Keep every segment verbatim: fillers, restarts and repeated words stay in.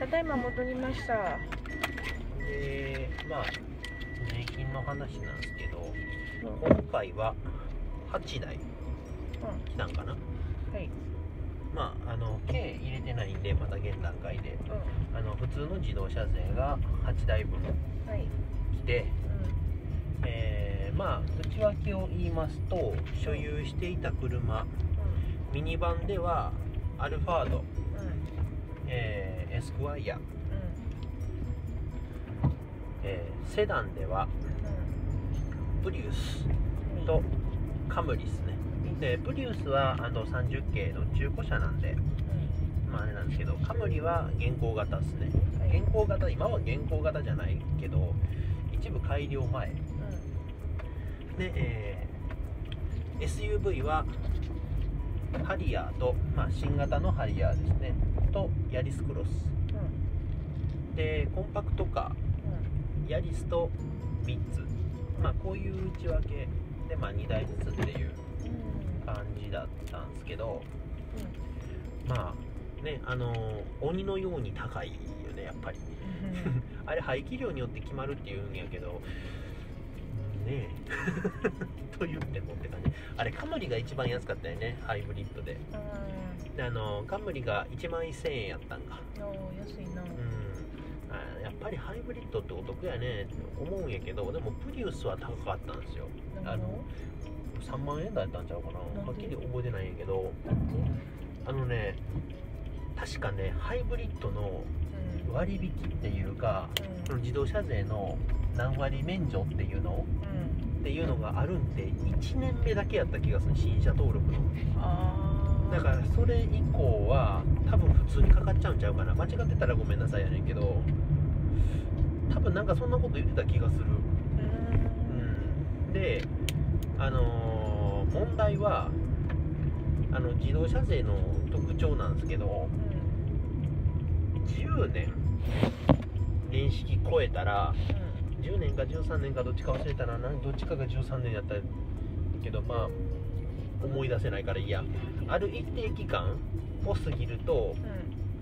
ただいま戻りました。 で、まあ税金の話なんですけど、うん、今回ははちだい来たんかな、うん、はい。まああの計入れてないんでまだ現段階で、うん、あの普通の自動車税がはちだいぶん来て、はい、うん、えー、まあ内訳を言いますと、所有していた車、うん、ミニバンではアルファード、うん、えー、エスクワイア、うん、えー、セダンでは、うん、プリウスとカムリですね。でプリウスはあのさんじゅっけいの中古車なんで、うん、まああれなんですけど、カムリは現行型ですね。現行型、今は現行型じゃないけど一部改良前、うん、で、えー、エスユーブイ はハリアーと、まあ、新型のハリアーですねとヤリスクロス、うん、でコンパクトカー、うん、ヤリスとみっつ、まあこういう内訳で、まあ、にだいずつっていう感じだったんですけど、うん、まあね、あのー、鬼のように高いよねやっぱりあれ排気量によって決まるっていうんやけどねえと言ってもって感じ。あれカムリが一番安かったよね、ハイブリッドで。であのカムリがいちまんせんえんやったんか。 安いな。うん、 あやっぱりハイブリッドってお得やねって思うんやけど、でもプリウスは高かったんですよ。あのさんまんえん台だったんちゃうかな、はっきり覚えてないんやけど、あのね確かねハイブリッドの割引っていうか、うん、自動車税の何割免除っていうの、うん、っていうのがあるんでいちねんめだけやった気がする、新車登録の。あだからそれ以降は多分普通にかかっちゃうんちゃうかな。間違ってたらごめんなさいやねんけど、多分なんかそんなこと言ってた気がする。うん、であのー、問題はあの自動車税の特徴なんですけど、じゅうねん年式超えたら、うん、じゅうねんかじゅうさんねんかどっちか忘れたらな、どっちかがじゅうさんねんやったけど、まあ思い出せないからいいや。ある一定期間を過ぎると、うん、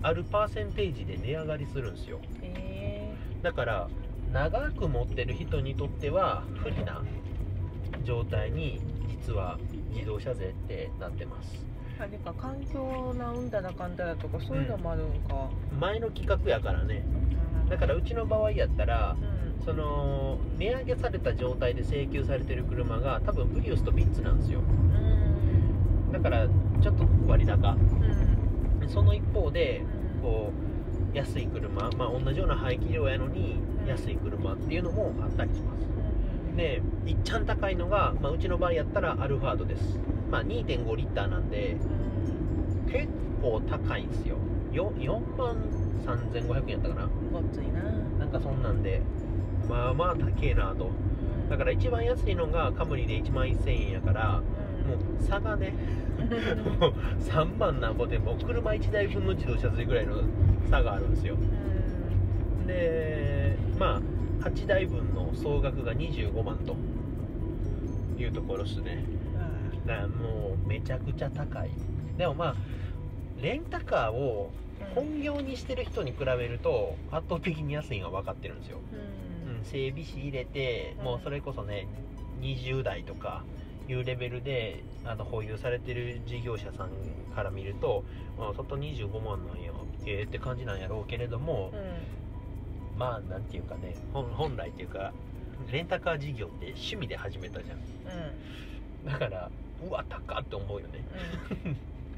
あるパーセンテージで値上がりするんですよ。へー。だから長く持ってる人にとっては不利な状態に実は自動車税ってなってます。 あれか、環境なうんだらかんだらとかそういうのもあるんか、 うん、前の企画やからね。だからうちの場合やったら、うん、その値上げされた状態で請求されてる車が多分プリウスとみっつなんですよ、うん、だからちょっと割高、うん、その一方でこう安い車、まあ同じような排気量やのに安い車っていうのもあったりします。でいっちゃん高いのが、まあ、うちの場合やったらアルファードです。まあ にてんごリッターなんで結構高いんですよ。よんまんさんぜんごひゃくえんやったかな。 ごっついな。 なんかそんなんでまあまあ高えなと。だから一番安いのがカムリでいちまんせんえんやから、うん、もう差がねもうさんまんなんぼでもう車いちだいぶんの自動車税ぐらいの差があるんですよ、うん、でまあはちだいぶんの総額がにじゅうごまんというところですね。だからもうめちゃくちゃ高い。でもまあレンタカーを本業にしてる人に比べると圧倒的に安いのは分かってるんですよ、うんうん、整備士入れてもうそれこそねにじゅうだいとかいうレベルであの保有されてる事業者さんから見ると、まあ、外にじゅうごまんなんやえーって感じなんやろうけれども、うん、まあなんていうかね、本来っていうかレンタカー事業って趣味で始めたじゃん、うん、だからうわ高っって思うよね、うん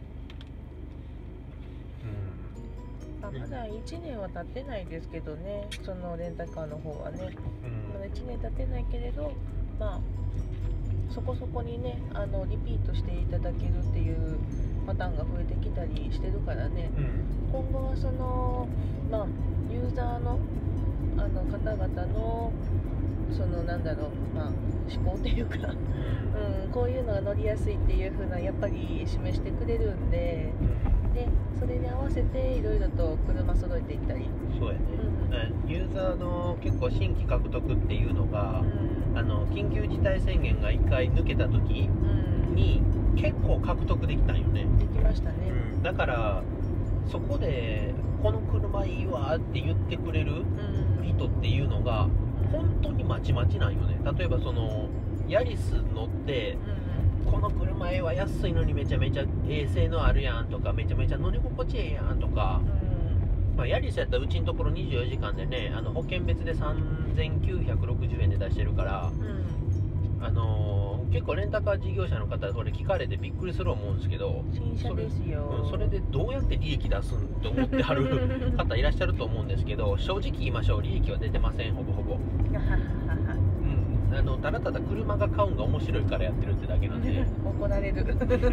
あまだいちねんは経ってないですけどね、そのレンタカーの方はね、うん、まだいちねん経ってないけれど、まあそこそこにねあのリピートしていただけるっていうパターンが増えてきたりしてるからね、うん、今後はそのまあユーザーのあの方々のそのなんだろう、まあ思考っていうか、うん、こういうのが乗りやすいっていう風なやっぱり示してくれるんで。でそれに合わせていろいろと車揃えていったり。 そうやね、うん、ユーザーの結構新規獲得っていうのが、うん、あの緊急事態宣言がいっかい抜けた時に、うん、結構獲得できたんよね。 できましたね、 うん、だからそこでこの車いいわわって言ってくれる人っていうのが本当にまちまちなんよね。例えばそのヤリス乗ってこの車ええわ、安いのにめちゃめちゃ衛生のあるやんとか、めちゃめちゃ乗り心地ええやんとか、まあ、ヤリスやったらうちのところにじゅうよじかんでね、あの保険別でさんぜんきゅうひゃくろくじゅうえんで出してるから、うん、あのー、結構レンタカー事業者の方それ聞かれてびっくりすると思うんですけど、 新車ですよ。 それ、うん、それでどうやって利益出すんと思ってはる方いらっしゃると思うんですけど、正直言いましょう、利益は出てません、ほぼほぼ。あのただただ車が買うんが面白いからやってるってだけなんで怒られる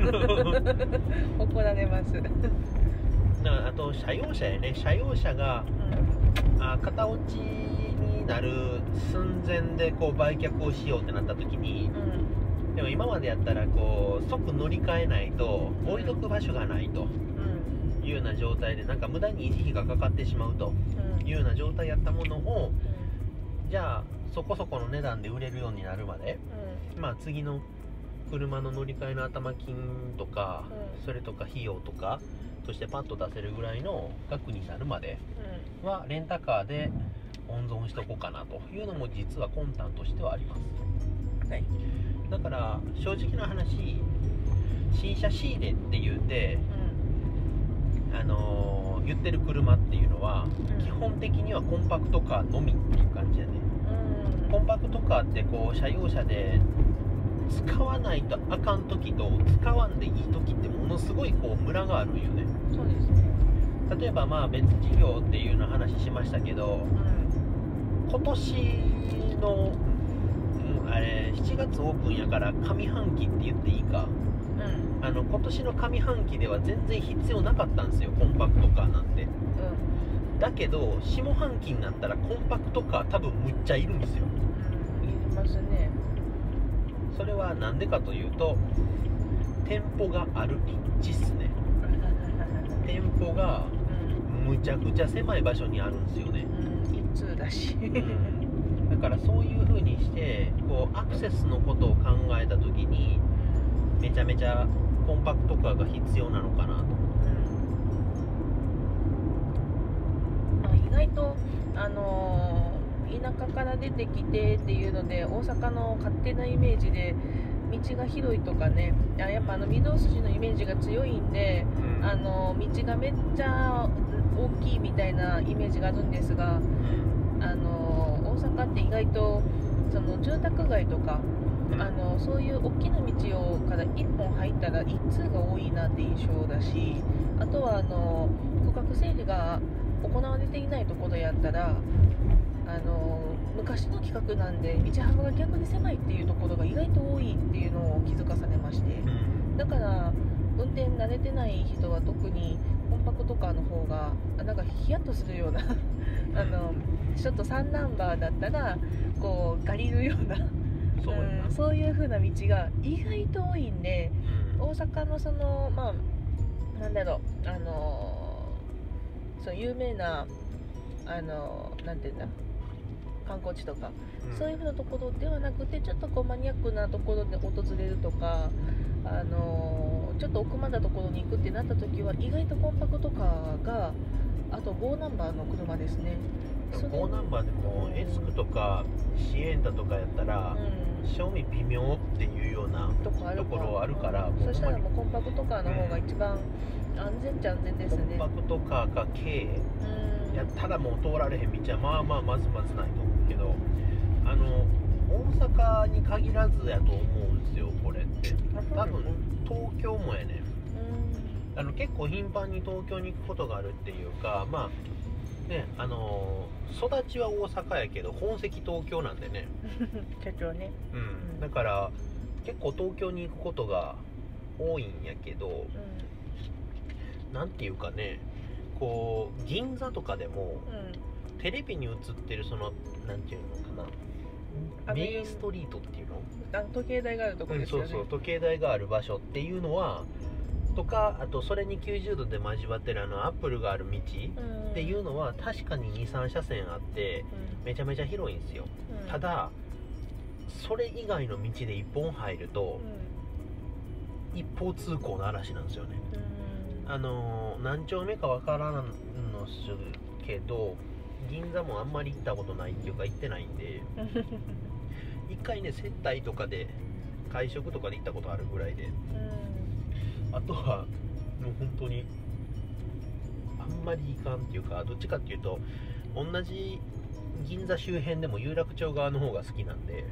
怒られます。 あと車用車やね、車用車が、うん、あ型落ちになる寸前でこう売却をしようってなった時に、うん、でも今までやったらこう即乗り換えないと置いとく場所がないというような状態で、なんか無駄に維持費がかかってしまうというような状態やったものを、うん、じゃあそこそこの値段で売れるようになるまで、うん、まあ次の車の乗り換えの頭金とか、うん、それとか費用とかとしてパッと出せるぐらいの額になるまではレンタカーで温存しておこうかなというのも実は魂胆としてはあります、はい、だから正直な話、新車仕入れって言って、うん、あのー、言ってる車っていうのは、うん、基本的にはコンパクトカーのみっていう感じやね、うん、コンパクトカーってこう車用車で使わないとあかん時と使わんでいい時ってものすごいこうムラがあるんよね。 そうですね。 例えばまあ別事業っていうの話しましたけど、うん、今年の、うん、あれしちがつオープンやから上半期って言っていいか、うん、あの今年の上半期では全然必要なかったんですよ、コンパクトカーなんて、うん、だけど下半期になったらコンパクトカー多分むっちゃいるんですよ、 うん、いりますね。 それはなんでかというと、店舗がある立地っすね。店舗がむちゃくちゃ狭い場所にあるんですよね、 うん、一通だし、うん、 だからそういう風にしてこうアクセスのことを考えた時にめちゃめちゃコンパクトカーが必要なのかなと、 うん、まあ、意外とあのー田舎から出てきてっていうので、大阪の勝手なイメージで道が広いとかね、やっぱあの御堂筋のイメージが強いんで、うん、あの道がめっちゃ大きいみたいなイメージがあるんですが、あの大阪って意外とその住宅街とか、あのそういう大きな道をからいっぽん入ったら一通が多いなって印象だし、あとはあの区画整理が行われていないところやったら、あの昔の企画なんで道幅が逆に狭いっていうところが意外と多いっていうのを気づかされまして、だから運転慣れてない人は特にコンパクトカーの方がなんかヒヤッとするようなあのちょっとさんナンバーだったらこうガリるようなそう、うん、そういう風な道が意外と多いんで、大阪のそのまあなんだろう、あのそう有名なあのなんていうんだ観光地とか、うん、そういう風なところではなくて、ちょっとこうマニアックなところで訪れるとか、あのちょっと奥まったところに行くってなった時は意外とコンパクトカーが、あとごナンバーの車ですね。 ごナンバーでもエスクとかシエンタとかやったら、うん、正味微妙っていうようなところあるから、 うん、そしたらもうコンパクトカーの方が一番安全っちゃ安全ですね。 コンパクトカーか軽、うん、やったらもう通られへん道はまあまあまずまずないと思うけど、あの大阪に限らずやと思うんですよこれって。多分東京もやね、うん、あの結構頻繁に東京に行くことがあるっていうか、まあね、あの育ちは大阪やけど本籍東京なんでね社長ね、 うん、だから結構東京に行くことが多いんやけど、うん、なんていうかね、こう銀座とかでも、うん、テレビに映ってるそのなんていうのかな、メインストリートっていうの、 あの時計台があるところですよね、 うん、そうそう、時計台がある場所っていうのはとか、あとそれにきゅうじゅうどで交わってるあのアップルがある道っていうのは確かに にさんしゃせんあってめちゃめちゃ広いんですよ、うん、ただそれ以外の道でいっぽん入ると、うん、一方通行の嵐なんですよね、うん、あの何丁目かわからんのけど銀座もあんまり行ったことないっていうか行ってないんで一回ね接待とかで会食とかで行ったことあるぐらいで、うん、あとはもう本当にあんまり行かんっていうか、どっちかっていうと同じ銀座周辺でも有楽町側の方が好きなんで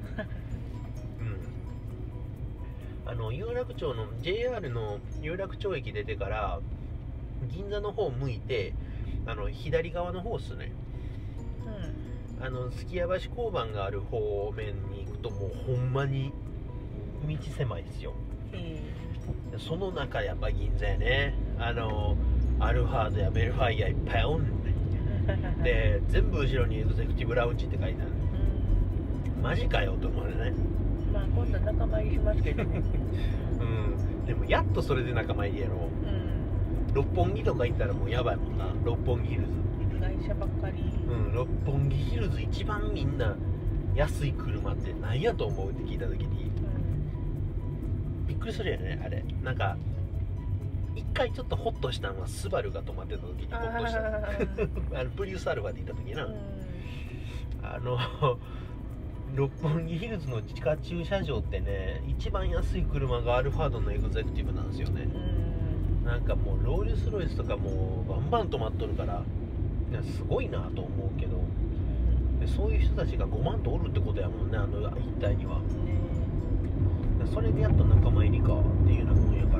うん、あの有楽町の ジェイアール の有楽町駅出てから銀座の方向いてあの左側の方っすね、うん、あのすきや橋交番がある方面に行くともうほんまに道狭いですよ。その中やっぱ銀座やね、あのアルファードやベルファイアいっぱいおんねんで全部後ろにエグゼクティブラウンジって書いてある、うん、マジかよと思うね。 まあ今度仲間入りしますけどねうん、でもやっとそれで仲間入りやろ、うん、六本木とか行ったらもうやばいもんな。六本木ヒルズ会社ばっかり、 うん、六本木ヒルズ一番みんな安い車って何やと思うって聞いた時に、うん、びっくりするよね。あれなんか一回ちょっとホッとしたのはスバルが止まってた時にホッとしたあのプリウスアルファで行った時な、うん、あの六本木ヒルズの地下駐車場ってね一番安い車がアルファードのエグゼクティブなんですよね、うん、なんかもうロールスロイスとかもうバンバン止まっとるからすごいなと思うけど、でそういう人たちがごまんとおるってことやもんね、あの一帯には、うん、それでやっと仲間入りかっていうようなもんやから、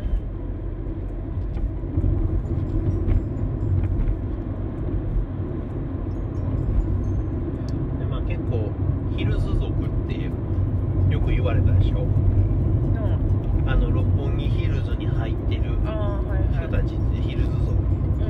でまあ結構ヒルズ族ってよく言われたでしょ、うん、あの六本木ヒルズに入ってる人たちってヒルズ族、うん、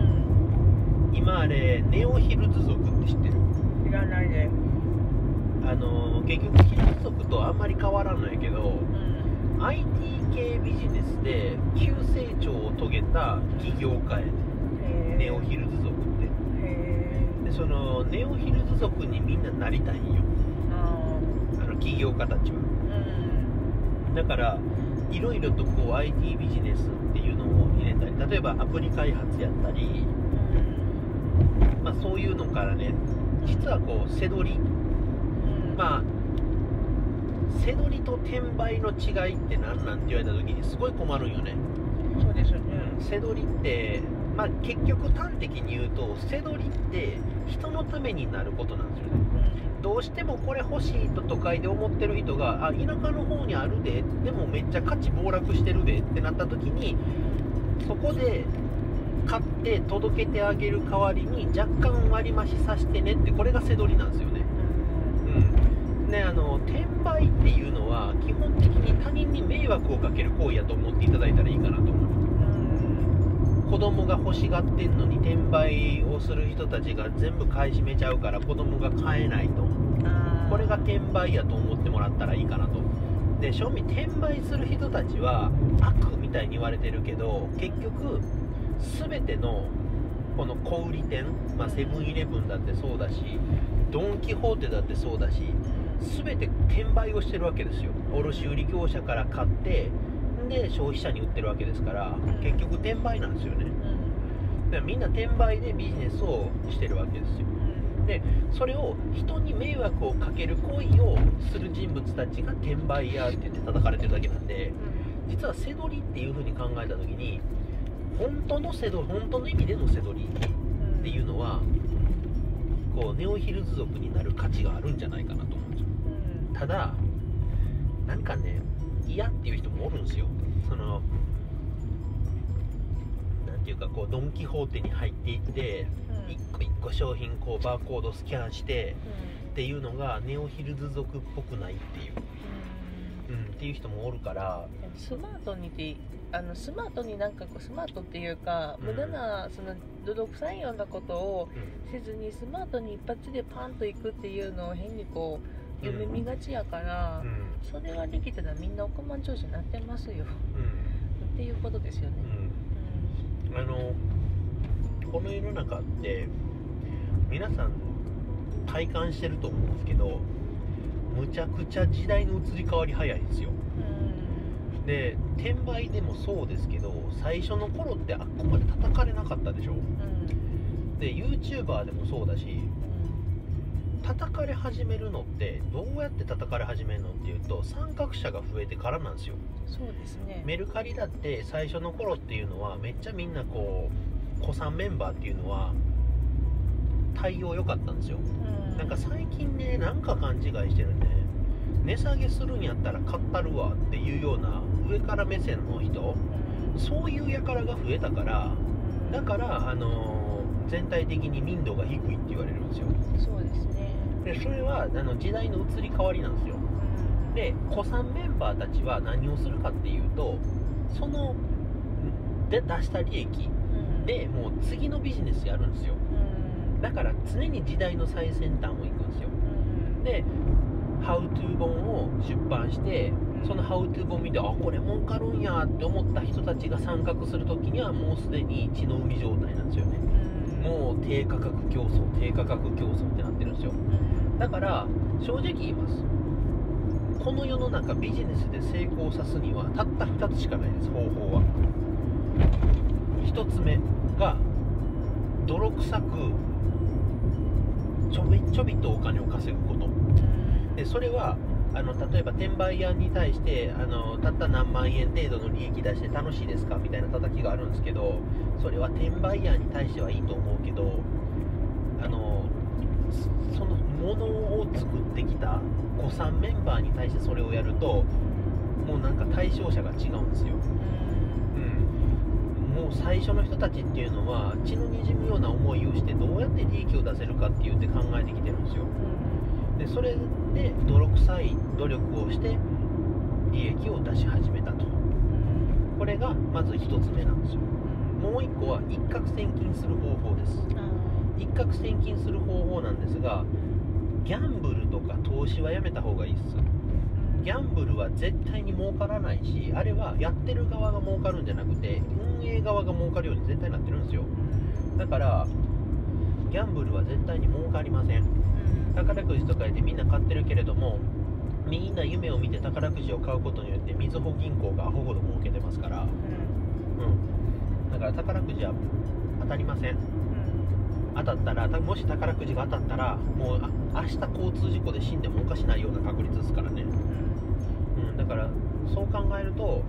今あれネオヒルズ族って知ってる？ 知らないで。 あの結局ヒルズ族とあんまり変わらんのやけど、うん、アイティー 系ビジネスで急成長を遂げた起業家やね、ネオヒルズ族って。でそのネオヒルズ族にみんななりたいんよ、あの起業家たちは、うん、だからいろいろとこう アイティー ビジネスっていうのを入れたり、例えばアプリ開発やったり、うん、まあそういうのからね、実はこう背取り、うん、まあ背取りと転売の違いって何なんて言われた時にすごい困るんよね。 そうですよね、 うん、背取りってまあ結局端的に言うと背取りって人のためになることなんですよね、うん、どうしてもこれ欲しいと都会で思ってる人が、あ田舎の方にあるで、でもめっちゃ価値暴落してるでってなった時に、そこで買って届けてあげる代わりに若干割増させてねって、これが背取りなんですよね。うんね、あの転売っていうのは基本的に他人に迷惑をかける行為やと思っていただいたらいいかなと思う。子供が欲しがってんのに転売をする人たちが全部買い占めちゃうから子供が買えないと、これが転売やと思ってもらったらいいかなと。で正味転売する人たちは悪みたいに言われてるけど、結局全てのこの小売店、まあ、セブンイレブンだってそうだし、ドン・キホーテだってそうだし、全て転売をしてるわけですよ。卸売業者から買ってで消費者に売ってるわけですから、結局転売なんですよね。だからみんな転売でビジネスをしてるわけですよ。でそれを人に迷惑をかける行為をする人物たちが転売ヤーって言って叩かれてるだけなんで、実は背取りっていう風に考えた時に、本当の背取り、本当の意味での背取りっていうのはこうネオヒルズ族になる価値があるんじゃないかなと思うんですよ。ただなんかね嫌っていう人もおるんですよ。そのなんていうかこうドン・キホーテに入っていって一個一個商品こうバーコードスキャンしてっていうのがネオヒルズ族っぽくないっていう、うん、っていう人もおるから、 スマートにてあのスマートになんかこうスマートっていうか、うん、無駄なその泥臭いようなことをせずにスマートに一発でパンといくっていうのを変にこう読みがちやから、うん、それができたらみんな億万長者になってますよ、うん、っていうことですよね、 うんうん、あのこの世の中って皆さん体感してると思うんですけど、むちゃくちゃ時代の移り変わり早いんですよ、うん、で転売でもそうですけど、最初の頃ってあっこまで叩かれなかったでしょ、うん、 で YouTuber でもそうだし、叩かれ始めるのってどうやって叩かれ始めるのっていうと、参画者が増えてからなんですよ。 そうですね。 メルカリだって最初の頃っていうのはめっちゃみんなこう古参メンバーっていうのは対応良かったんですよ、うん、なんか最近ね、なんか勘違いしてるね。値下げするんやったら買ったるわっていうような上から目線の人、うん、そういう輩が増えたから、だからあのー、全体的に民度が低いって言われるんですよ。 そうですね。 でそれはあの時代の移り変わりなんですよ。で古参メンバーたちは何をするかっていうと、そので出した利益でもう次のビジネスやるんですよ。だから常に時代の最先端を行くんですよ。でハウトゥー本を出版して、そのハウトゥー本見て、あ、これ儲かるんやって思った人たちが参画するときにはもうすでに血の海状態なんですよね。もう低価格競争低価格競争ってなってるんですよ。だから正直言います、この世の中ビジネスで成功さすにはたったふたつしかないです。方法はひとつめが泥臭くちょびちょびとお金を稼ぐことで、それはあの例えば転売屋に対してあのたった何万円程度の利益出して楽しいですかみたいな叩きがあるんですけど、それは転売屋に対してはいいと思うけど、あのそのものを作ってきた古参メンバーに対してそれをやると、もうなんか対象者が違うんですよ、うん、もう最初の人たちっていうのは血の滲むような思いをしてどうやって利益を出せるかって言って考えてきてるんですよ。でそれで泥臭い努力をして利益を出し始めたと。これがまずひとつめなんですよ。もういっこは一攫千金する方法です。一攫千金する方法なんですが、ギャンブルとか投資はやめた方がいいです。ギャンブルは絶対に儲からないし、あれはやってる側が儲かるんじゃなくて運営側が儲かるように絶対なってるんですよ。だからギャンブルは絶対に儲かりません。宝くじとかでみんな買ってるけれども、みんな夢を見て宝くじを買うことによってみずほ銀行がアホほど儲けてますから、うん、だから宝くじは当たりません。当たったら、もし宝くじが当たったらもうあ明日交通事故で死んでもおかしないような確率ですからね、うん、だからそう考えると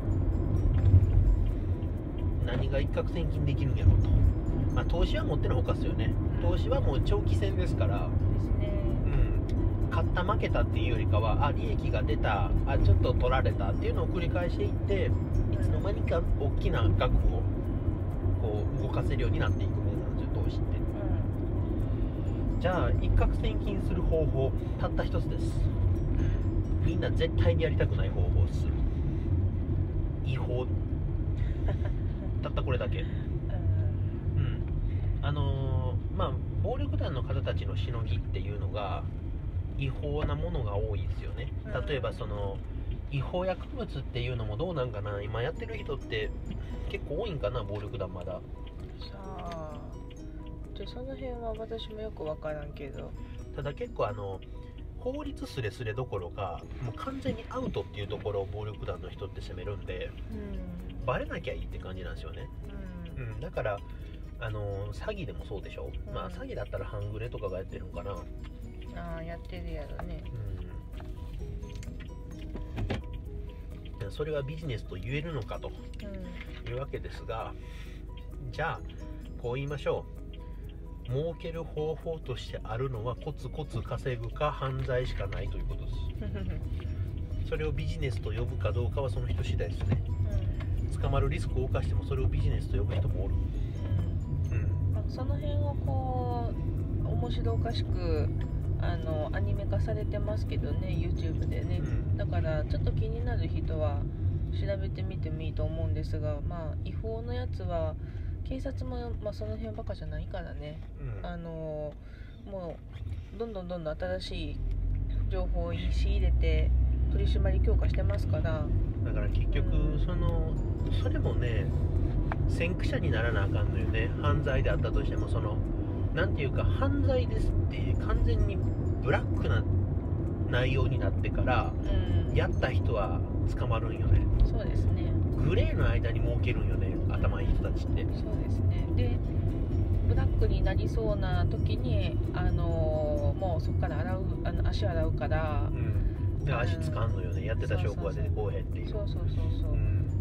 何が一攫千金できるんやろうと、まあ、投資はもってのほかですよね。投資はもう長期戦ですから、うん、買った負けたっていうよりかは、あ、利益が出た、あ、ちょっと取られたっていうのを繰り返していって、いつの間にか大きな額をこう動かせるようになっていくものなんですよ、投資って、うん、じゃあ一攫千金する方法たった一つです。みんな絶対にやりたくない方法です。違法たったこれだけ。うん、あのー、まあ暴力団の方たちのしのぎっていうのが違法なものが多いですよね。例えばその違法薬物っていうのもどうなんかな、今やってる人って結構多いんかな、暴力団まだ。 さあ、でその辺は私もよく分からんけど、 ただ結構あの法律すれすれどころかもう完全にアウトっていうところを暴力団の人って責めるんで、うん、バレなきゃいいって感じなんですよね、うんうん、だからあの詐欺でもそうでしょ、うん、まあ詐欺だったら半グレとかがやってるんかな。 ああ、やってるやろね、 うん、それはビジネスと言えるのかというわけですが、うん、じゃあこう言いましょう。儲ける方法としてあるのはコツコツ稼ぐか犯罪しかないということですそれをビジネスと呼ぶかどうかはその人次第ですね、うん、捕まるリスクを冒してもそれをビジネスと呼ぶ人もおる、 うんうん、その辺をこう面白おかしくあのアニメ化されてますけどね、 YouTube でね、うん、だからちょっと気になる人は調べてみてもいいと思うんですが、まあ違法のやつは警察も、まあ、その辺バカじゃないからね、うん、あのもうどんどんどんどん新しい情報を仕入れて取り締まり強化してますから。 だから結局、うん、そのそれもね先駆者にならなあかんのよね。犯罪であったとしても、そのなんていうか犯罪ですって完全にブラックな内容になってから、うん、やった人は捕まるんよね。 そうですね。 グレーの間に儲けるんよね、頭いい人たちって。 そうですね。でブラックになりそうな時に、あのー、もうそこから洗う、あの足洗うから、 うん、で足つかんのよね、やってた証拠が出てこうへんっていう。 そうそうそうそう、うん、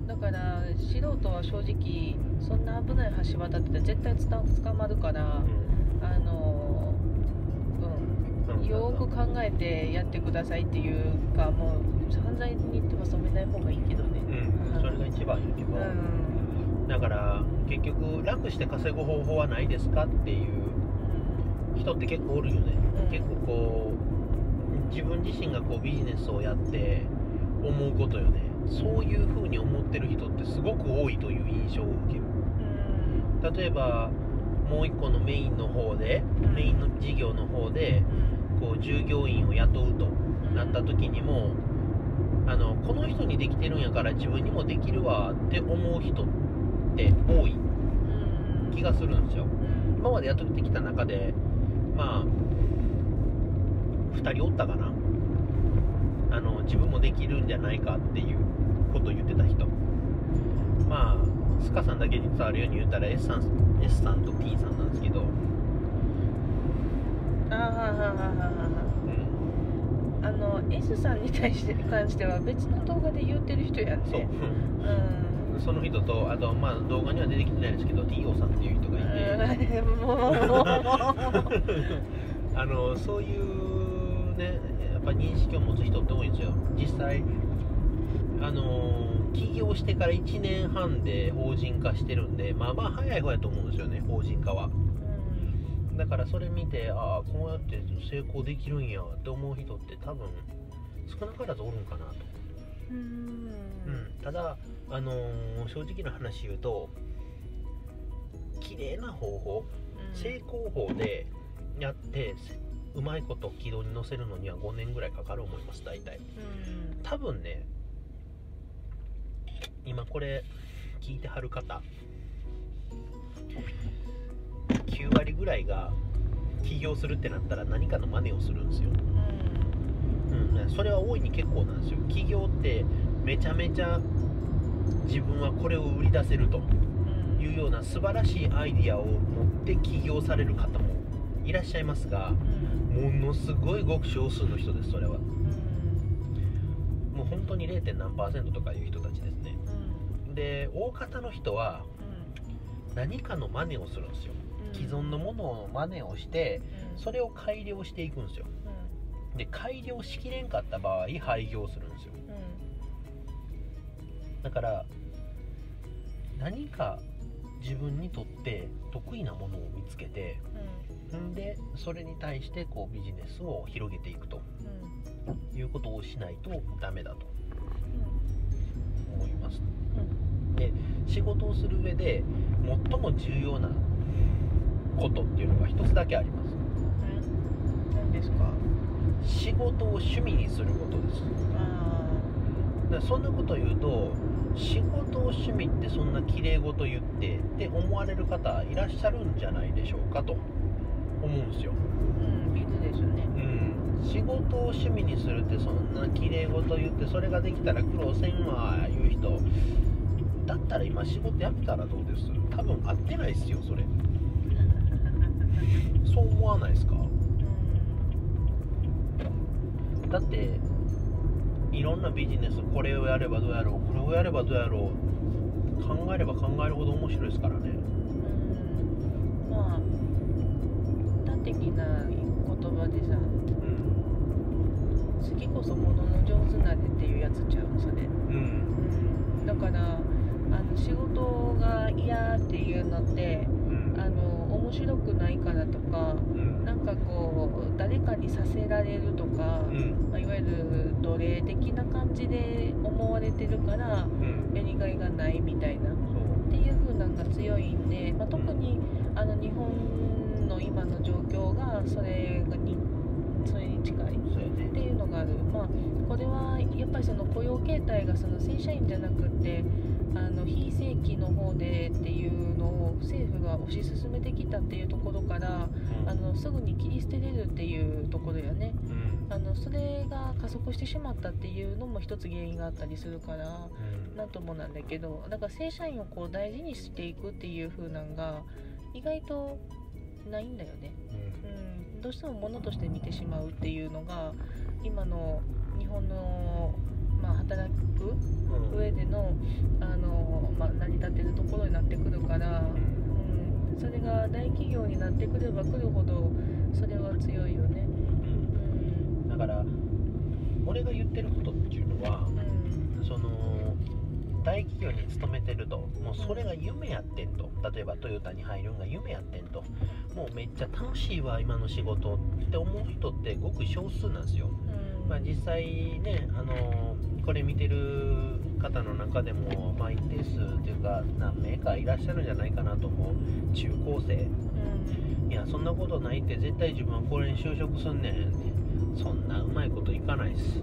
だから素人は正直そんな危ない橋渡ってたら絶対つか捕まるから、うん、あのー、うん、よく考えてやってくださいっていうか、もう犯罪に手は染めない方がいいけどね。 うん、それが一番いいけど、うん、だから結局楽して稼ぐ方法はないですかっていう人って結構おるよね、うん、結構こう自分自身がこうビジネスをやって思うことよね。そういう風に思ってる人ってすごく多いという印象を受ける、うん、例えばもう一個のメインの方で、うん、メインの事業の方でこう従業員を雇うとなった時にも、あのこの人にできてるんやから自分にもできるわって思う人って多い気がするんですよ。今までやってきた中でまあふたりおったかな、あの自分もできるんじゃないかっていうことを言ってた人。まあスカさんだけに伝わるように言ったら S さん、S さんと P さんなんですけど、 ああの S さんに対して関しては別の動画で言ってる人やんね。そう、 うん、その人と、あとまあ動画には出てきてないんですけど ティーオー さんっていう人がいて、あのそういうねやっぱ認識を持つ人って多いんですよ。実際あの起業してからいちねんはんで法人化してるんで、まあまあ早い方やと思うんですよね、法人化は。だからそれ見て、ああこうやって成功できるんやって思う人って多分少なからずおるんかなと。うーん、うん、ただ、あのー、正直な話言うと綺麗な方法、うん、成功法でやってうまいこと軌道に乗せるのにはごねんぐらいかかる思います、大体。うん、多分ね、今これ聞いてはる方きゅうわりぐらいが起業するってなったら何かの真似をするんですよ、うんうん、それは大いに結構なんですよ。起業ってめちゃめちゃ自分はこれを売り出せるというような素晴らしいアイディアを持って起業される方もいらっしゃいますが、ものすごいごく少数の人です。それはもう本当に ゼロ. 何パーセントとかいう人たちですね。で大方の人は何かの真似をするんですよ。既存のものを真似をしてそれを改良していくんですよ。で改良しきれんかった場合廃業するんですよ。だから何か自分にとって得意なものを見つけて、んでそれに対してこうビジネスを広げていくということをしないとダメだと思います。で仕事をする上で最も重要なことっていうのが一つだけあります。 何ですか？ 仕事を趣味にすることです。あだからそんなことを言うと、仕事を趣味ってそんな綺麗事言ってって思われる方いらっしゃるんじゃないでしょうかと思うんですよ。 うん、いるですね。 うん、仕事を趣味にするってそんな綺麗事言ってそれができたら苦労せんわ言う人だったら今仕事やめたらどうです？多分合ってないですよそれ。そう思わないですか？だっていろんなビジネス、これをやればどうやろう、これをやればどうやろう、考えれば考えるほど面白いですからね。 うん、まあ端的な言葉でさ、うん、次こそものの上手なれっていうやつちゃうそれ、うんうん、だからあの仕事が嫌っていうのって、うん、あの面白くないからとか、うん、なんかこう誰かにさせられるとか、うんまあ、いわゆる奴隷的な感じで思われてるから、うん、やりがいがないみたいな、うん、っていう風なのが強いんで、まあ、特にあの日本の今の状況がそれにそれに近いっていうのがある。まあこれはやっぱりその雇用形態がその正社員じゃなくってあの非正規の方でっていうのを政府が推し進めてきたっていうところから、うん、あのすぐに切り捨てれるっていうところやね、うん、あのそれが加速してしまったっていうのも一つ原因があったりするから、うん、なんともなんだけど、だから正社員をこう大事にしていくっていう風なのが意外とないんだよね、うん、どうしても物として見てしまうっていうのが今の日本の、まあ、働く上での、あの、まあ、成り立ってるところになってくるから、うん、それが大企業になってくればくるほどそれは強いよね、うん、 だから俺が言ってることっていうのは、うん、その大企業に勤めてるともうそれが夢やってんと、例えばトヨタに入るんが夢やってんと、もうめっちゃ楽しいわ今の仕事って思う人ってごく少数なんですよ、うん、まあ、実際ね、あのこれ見てる方の中でも、まあ、一定数というか何名かいらっしゃるんじゃないかなと思う中高生、うん、いやそんなことないって絶対自分はこれに就職すんねんって、そんなうまいこといかないっす、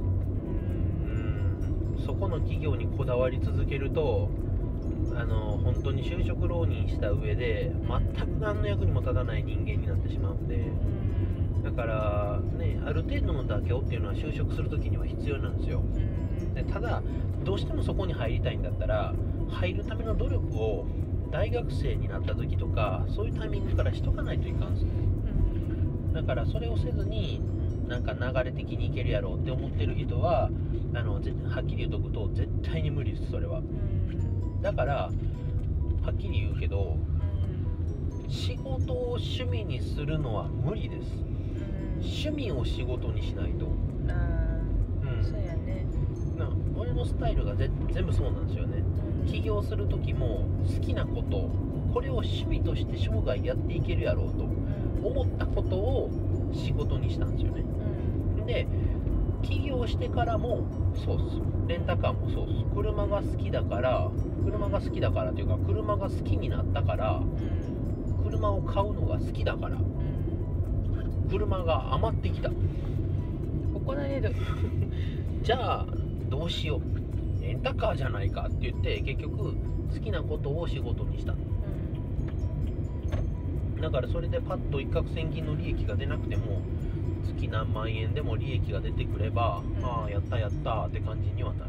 そこの企業にこだわり続けると、あの本当に就職浪人した上で全く何の役にも立たない人間になってしまうんで、だからね、ある程度の妥協っていうのは就職する時には必要なんですよ。でただどうしてもそこに入りたいんだったら入るための努力を大学生になった時とかそういうタイミングからしとかないといかんすね。だからそれをせずになんか流れ的にいけるやろうって思ってる人はあのはっきり言うとくと絶対に無理です、それは。だからはっきり言うけど、仕事を趣味にするのは無理です。趣味を仕事にしないと。 ああ、うん、そうやね。 な俺のスタイルがぜ全部そうなんですよね。起業する時も好きなこと、これを趣味として生涯やっていけるやろうと思ったことを仕事にしたんですよね。で起業してからもそうっす。レンタカーもそうっす。車が好きだから車が好きだからというか車が好きになったから、車を買うのが好きだから、車が余ってきた。 怒られるじゃあどうしよう、レンタカーじゃないかって言って結局好きなことを仕事にした、うん、だからそれでパッと一攫千金の利益が出なくても月何万円でも利益が出てくれば、うん、ああやったやったって感じにはなる、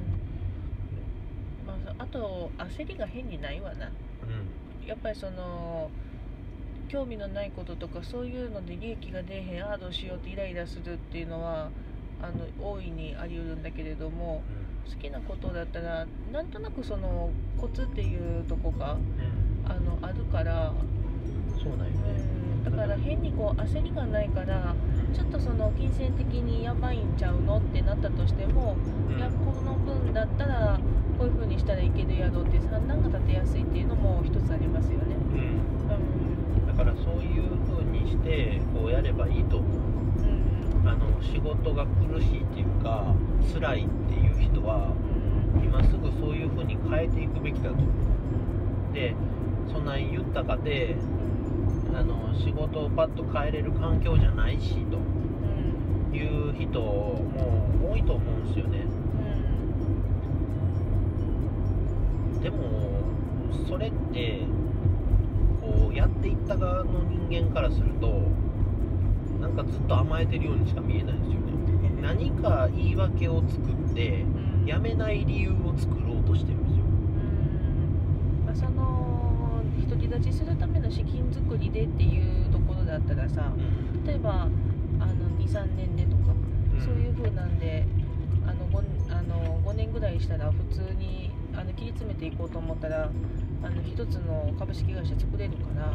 うん、まあ、あと焦りが変にないわな、うん、やっぱりその興味のないこととかそういうので利益が出えへん、ああどうしようってイライラするっていうのはあの大いにあり得るんだけれども、うん、好きなことだったらなんとなくそのコツっていうとこが、うん、あのあるから、 そうだよね、 うん、だから変にこう焦りがないからちょっとその金銭的にやばいんちゃうのってなったとしても、うん、いやこの分だったらこういう風にしたらいけるやろうって判断が立てやすいっていうのも一つありますよね、うんうん、だからそういう風にしてこうやればいいと思う、うん、あの仕事が苦しいっていうか辛いっていう人は、うん、今すぐそういう風に変えていくべきだと。でそんな言ったかであの仕事をパッと変えれる環境じゃないしという人も多いと思うんですよね、うん、でもそれってこうやっていった側の人間からするとなんかずっと甘えてるようにしか見えないんですよね。何か言い訳を作ってやめない理由を作ろうとしてるんですよ、 うん、まあ、その独り立ちするための資金作りでっていうところだったらさ、うん、例えばあの にさんねんでとか、うん、そういう風なんであの 5, あのごねんぐらいしたら普通にあの切り詰めていこうと思ったらあの一つの株式会社作れるから、うん、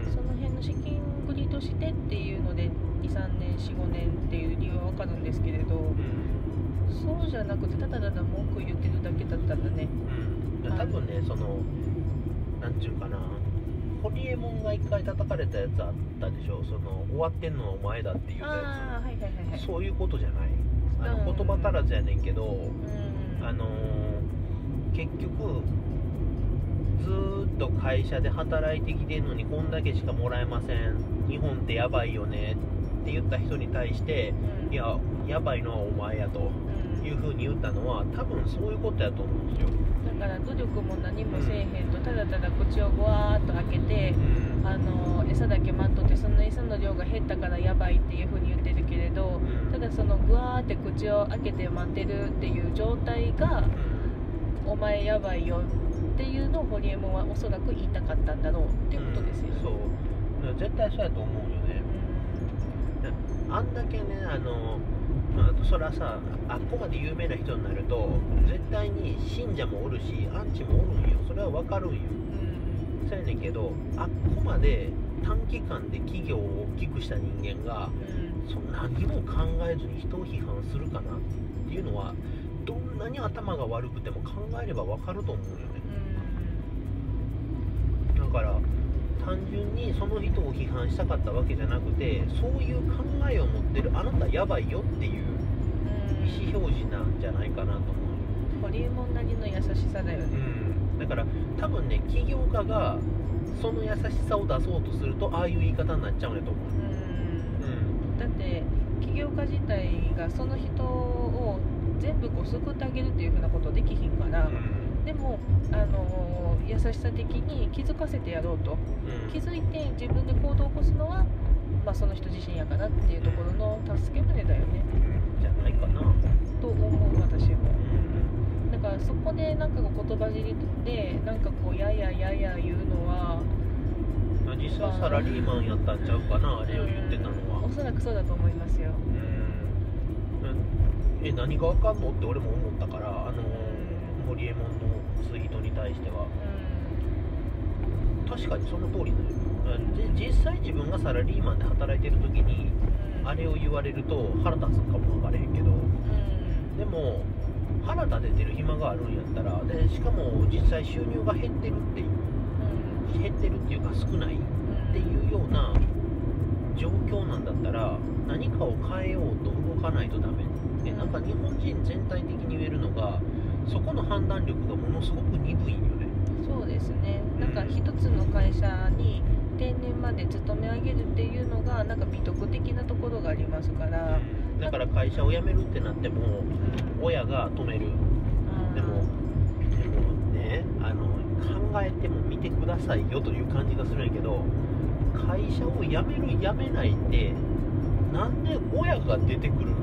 その辺の資金繰りとしてっていうのでにさんねん よんごねんっていう理由は分かるんですけれど、うん、そうじゃなくてただただ文句言ってるだけだったらね、 うん、多分ねそのなんていうかな、ホリエモンが一回叩かれたやつあったでしょ、その終わってんのはお前だっていうやつ、あ、はいはいはいはい、そういうことじゃない、あの、うん、言葉足らずやねんけど、うん、あのー、結局ずーっと会社で働いてきてんのにこんだけしかもらえません、日本ってやばいよねって言った人に対して、うん、いややばいのはお前やという風に言ったのは多分そういうことやと思うんですよ。 だから努力も何もせえへんと、ただただ口をゴワーっと開けて、うん、あの餌だけ待っとってその餌の量が減ったからやばいっていう風に言ってるけれど、うん、ただそのグワーって口を開けて待ってるっていう状態が、うん、お前やばいよっていうのをホリエモンはおそらく言いたかったんだろうっていうことですよね、 うん、そう絶対そうやと思うよね、うん、あんだけねあのそれはさあっこまで有名な人になると絶対に信者もおるしアンチもおるんよ。それは分かるんよ、うん、そうやねんけどあっこまで短期間で企業を大きくした人間が、うん、そんな何も考えずに人を批判するかなっていうのはどんなに頭が悪くても考えれば分かると思うよね、うん、だから単純にその人を批判したかったわけじゃなくてそういう考えを持ってるあなたやばいよっていう意思表示なんじゃないかなと思う。 ホリエモンなりの優しさだよね、 うん、だから多分ね起業家がその優しさを出そうとするとああいう言い方になっちゃうんやと思う、うんうん、 だって起業家自体がその人を全部こう救ってあげるっていうふうなことできひんから、うん、でも、あのー、優しさ的に気づかせてやろうと、うん、気づいて自分で行動を起こすのは、まあ、その人自身やかなっていうところの助け舟だよね、 うん、じゃないかなと思う私も、うん、だからそこでなんか言葉尻でなんかこうやややや言うのは実際サラリーマンやったんちゃうかな、あれを言ってたのは、 うん、おそらくそうだと思いますよ、 うん、え何があかんのって俺も思ったからあのー、ホリエモンのツイートに対しては、うん、確かにその通りだよ、うん、実際自分がサラリーマンで働いてる時に、うん、あれを言われると腹立つかも分からへんけど、うん、でも腹立ててる暇があるんやったらでしかも実際収入が減ってるっていう、うん、減ってるっていうか少ないっていうような状況なんだったら何かを変えようと動かないとダメで、なんか日本人全体的に言えるのがそこの判断力がものすごく鈍いんよね。 そうですね、なんか一つの会社に定年まで勤め上げるっていうのがなんか美徳的なところがありますから、 うん、だから会社を辞めるってなっても、うん、親が止める、うん、でもでもねあの考えてもみてくださいよという感じがするんやけど会社を辞める辞めないってなんで親が出てくるのって、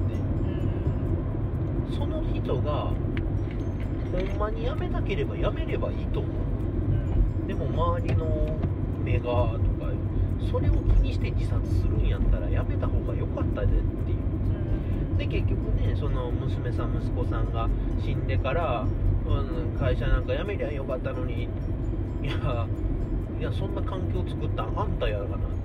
うん、その人がほんまに辞めなければ辞めればいいと思う、うん、でも周りの目がとかそれを気にして自殺するんやったら辞めた方が良かったでっていう、うん、で結局ねその娘さん息子さんが死んでから、うん、会社なんか辞めりゃよかったのにいやいやそんな環境を作ったんあんたやがなっていう、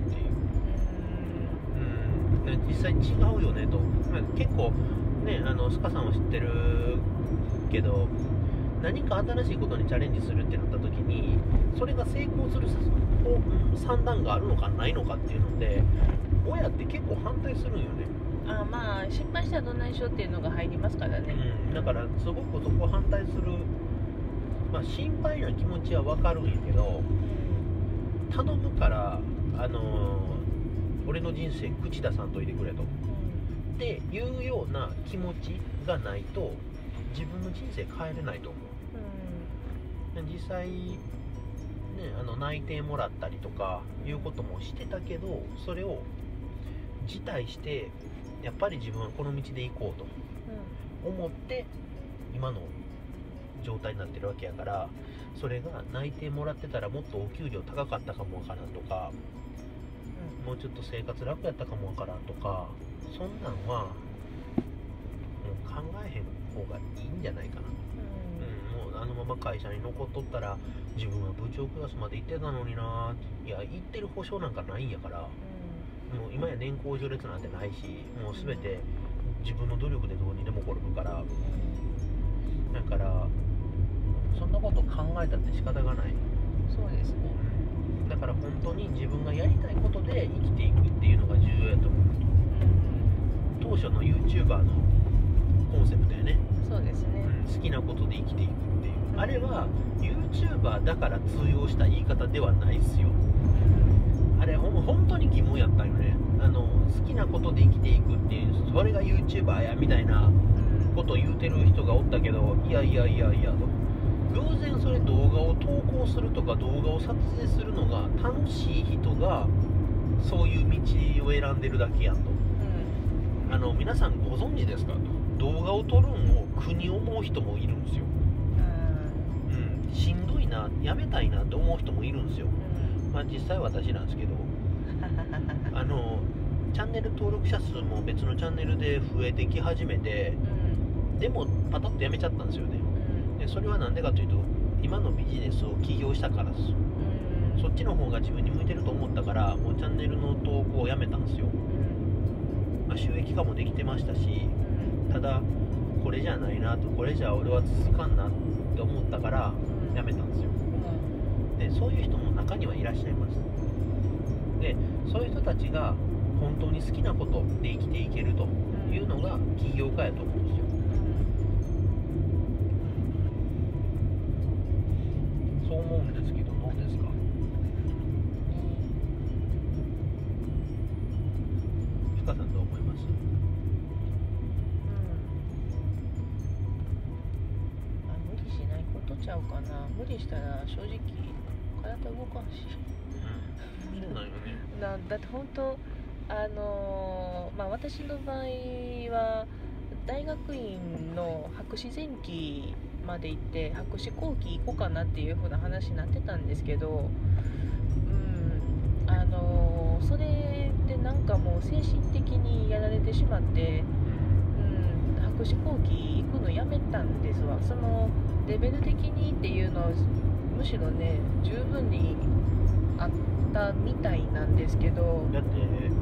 うん、実際違うよねと、まあ、結構ねあのスカさんは知ってるけど何か新しいことにチャレンジするってなった時にそれが成功する算段があるのかないのかっていうので親って結構反対するんよね。 あまあ失敗したらどないしようっていうのが入りますからね、 うん、だからすごくそこを反対する、まあ、心配な気持ちは分かるんやけど、うん、頼むからあのー、俺の人生口出さんといてくれと、うん、っていうような気持ちがないと自分の人生変えれないと思う、うん、実際ねあの内定もらったりとかいうこともしてたけどそれを辞退してやっぱり自分はこの道で行こうと思って今の状態になってるわけやからそれが内定もらってたらもっとお給料高かったかもわからんとか、うん、もうちょっと生活楽やったかもわからんとかそんなんはもう考えへん方がいいんじゃないかな、うんうん、もうあのまま会社に残っとったら自分は部長クラスまで行ってたのにないや行ってる保証なんかないんやから、うん、もう今や年功序列なんてないしもう全て自分の努力でどうにでも転ぶから、だからそんなこと考えたって仕方がない。 そうですね、 うん、だから本当に自分がやりたいことで生きていくっていうのが重要やと思う、うん、当初の YouTuber のコンセプトやね。 そうですね、 うん、好きなことで生きていくっていう、うん、あれは YouTuber だから通用した言い方ではないっすよ。あれほん本当に疑問やったんよね。あの好きなことで生きていくっていうそれが YouTuber やみたいなことを言うてる人がおったけど、いやいやいやいやと偶然それ動画を投稿するとか動画を撮影するのが楽しい人がそういう道を選んでるだけやんと、うん、あの皆さんご存知ですかと動画を撮るんを苦に思う人もいるんですよ、うん、 しんどいな、やめたいなと思う人もいるんですよ、 うん、 まあ実際私なんですけどあのチャンネル登録者数も別のチャンネルで増えてき始めて、うん、でもパタッとやめちゃったんですよね、うん、でそれはなんでかというと今のビジネスを起業したからです、うん、そっちの方が自分に向いてると思ったからもうチャンネルの投稿をやめたんですよ、うん、まあ、収益化もできてましたし、うん、ただこれじゃないなと、これじゃ俺は続かんなって思ったからやめたんですよ、うん、でそういう人も中にはいらっしゃいます。でそういう人たちが本当に好きなことで生きていけるというのが起業家やと思うんですよ、うん、そう思うんですけどどうですか？ふかさんどう思います？ うん、あ、無理しないことちゃうかな。無理したら正直体動かんし、 うん、そうなんよね。 なだって本当あのー、まあ私の場合は大学院の博士前期まで行って博士後期行こうかなっていう風な話になってたんですけど、うん、あのー、それでなんかもう精神的にやられてしまって、うん、博士後期行くのやめたんですわ。そのレベル的にっていうのはむしろね十分にあったみたいなんですけど、 だって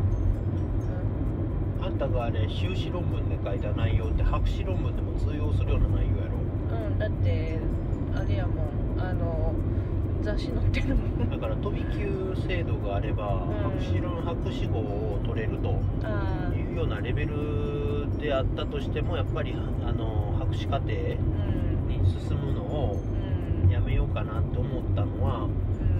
あんたがあれ修士論文で書いた内容って博士論文でも通用するような内容やろ。 うん、だってあれやもん、あの雑誌載ってるもん。 だから飛び級制度があれば、うん、博士論博士号を取れるというようなレベルであったとしてもやっぱりあの博士課程に進むのをやめようかなって思ったのは、うん、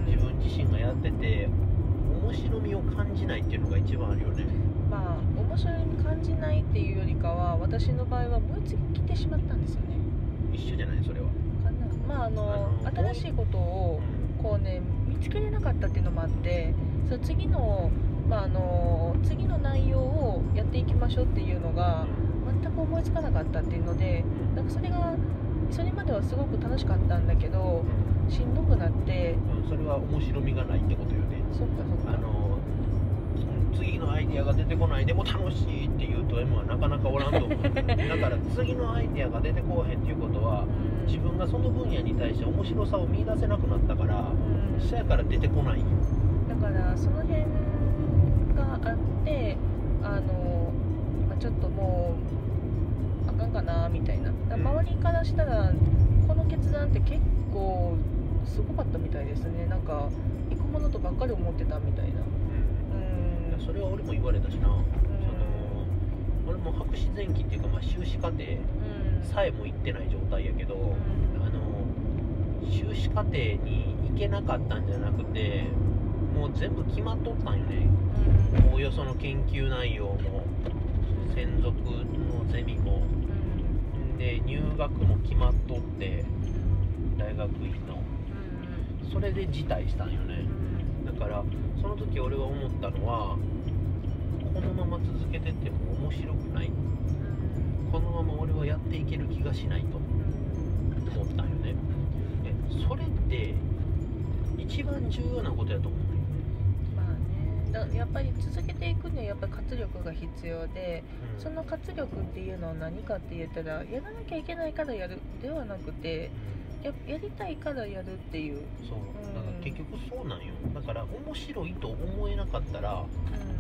自分自身がやってて面白みを感じないっていうのが一番あるよね。 まあ面白み感じないっていうよりかは私の場合は燃え尽きてしまったんですよね。 一緒じゃないそれは。 かな。まああの、あの新しいことをこうね見つけれなかったっていうのもあって、その次のまああの次の内容をやっていきましょうっていうのが全く思いつかなかったっていうので、なんかそれがそれまではすごく楽しかったんだけど、しんどくなって、 うん、それは面白みがないってことよね。 そっかそっか。 あの次のアイデアが出てこないでも楽しいっていうと M はなかなかおらんと思うだから次のアイデアが出てこへんっていうことは、うん、自分がその分野に対して面白さを見出せなくなったから、うん、そやから出てこないよ。 だからその辺があってあの、まあ、ちょっともうあかんかなみたいな。だから周りからしたらこの決断って結構すごかったみたいですね。なんか行くものとばっかり思ってたみたいな。 それは俺も言われたしな、うん、その俺も博士前期っていうか、まあ、修士課程さえも行ってない状態やけど、うん、あの修士課程に行けなかったんじゃなくてもう全部決まっとったんよね、おおよその研究内容も専属のゼミも、うん、で入学も決まっとって大学院の、うん、それで辞退したんよね。だからその時俺は思ったのはこのまま続けてっても面白くない、このまま俺はやっていける気がしないと思ったんよね。でそれって一番重要なことやと思う。 まあね、だやっぱり続けていくにはやっぱり活力が必要で、うん、その活力っていうのは何かって言ったらやらなきゃいけないからやるではなくて、や, やりたいからやるっていう。 そう、だから結局そうなんよ。だから面白いと思えなかったら、うん、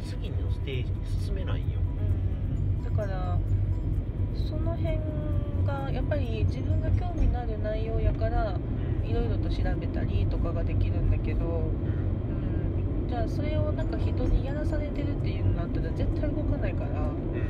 次のステージに進めないよ、 うん、だからその辺がやっぱり自分が興味のある内容やからいろいろと調べたりとかができるんだけど、うん、じゃあそれをなんか人にやらされてるっていうのになったら絶対動かないから、うん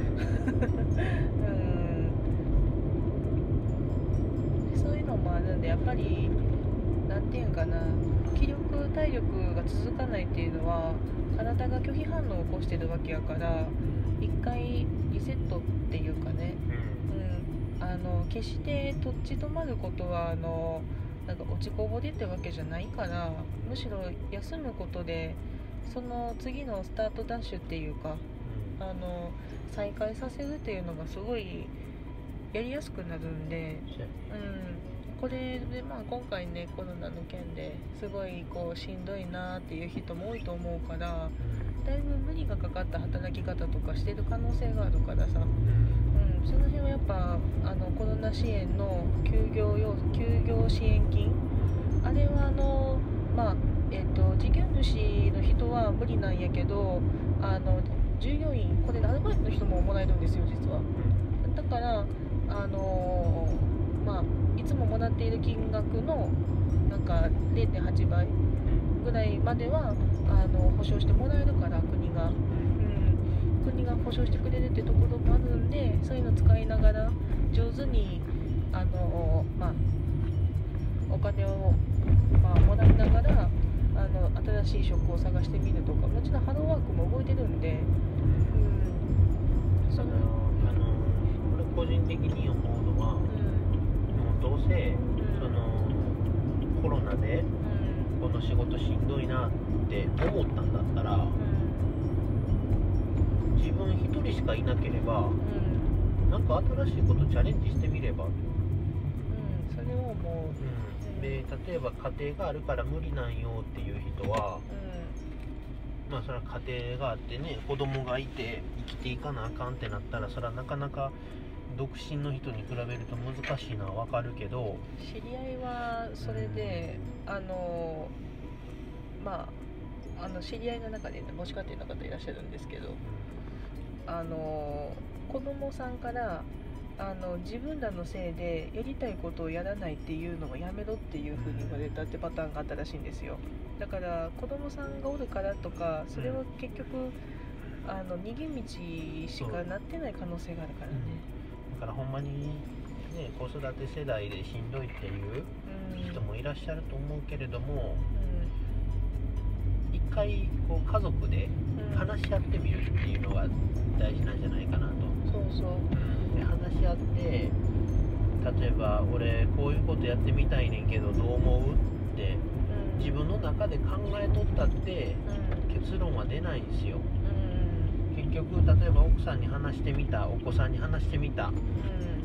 もあるんで、やっぱりなんていうんかな、気力体力が続かないっていうのは体が拒否反応を起こしてるわけやから、一回リセットっていうかね、うん、あの決してとっち止まることはあのなんか落ちこぼれってわけじゃないから、むしろ休むことでその次のスタートダッシュっていうか、あの再開させるっていうのがすごいやりやすくなるんで、うん、 これでまあ今回ねコロナの件ですごいこうしんどいなっていう人も多いと思うから、だいぶ無理がかかった働き方とかしてる可能性があるからさ、うん、その辺はやっぱあのコロナ支援の休業用休業支援金、あれはあのまあえっと事業主の人は無理なんやけど、あの従業員、これアルバイトの人ももらえるんですよ実は。だからあのまあいつももらっている金額のなんか れいてんはちばいぐらいまではあの保証してもらえるから国が、うん、国が保証してくれるってところもあるんで、そういうの使いながら上手にあの、まあ、お金を、まあ、もらいながらあの新しい職を探してみるとか、もちろんハローワークも動いてるんで、うん、そのあの俺個人的に思うのは、うん、もうどうせ、うん、そのコロナで、うん、この仕事しんどいなって思ったんだったら、うん、自分一人しかいなければ、うん、なんか新しいことチャレンジしてみれば、うん、 それを思う、 うん、で例えば家庭があるから無理なんよっていう人は、うん、まあそれは家庭があってね、子供がいて生きていかなあかんってなったら、それはなかなか独身の人に比べると難しいのはわかるけど、 知り合いはそれで、うん、あのまああの知り合いの中で、ね、母子家庭の方いらっしゃるんですけど、うん、あの子供さんからあの自分らのせいでやりたいことをやらないっていうのをやめろっていう風に言われたってパターンがあったらしいんですよ。だから子供さんがおるからとか、それは結局あの逃げ道しかなってない可能性があるからね、 うん、だからほんまにね、子育て世代でしんどいっていう人もいらっしゃると思うけれども、うん、一回こう家族で話し合ってみるっていうのが大事なんじゃないかなと。 そうそう、 うん、で話し合って、例えば俺こういうことやってみたいねんけどどう思うって、うん、自分の中で考えとったって、うん、結論は出ないんですよ、うん、結局例えば奥さんに話してみた、お子さんに話してみた、うん、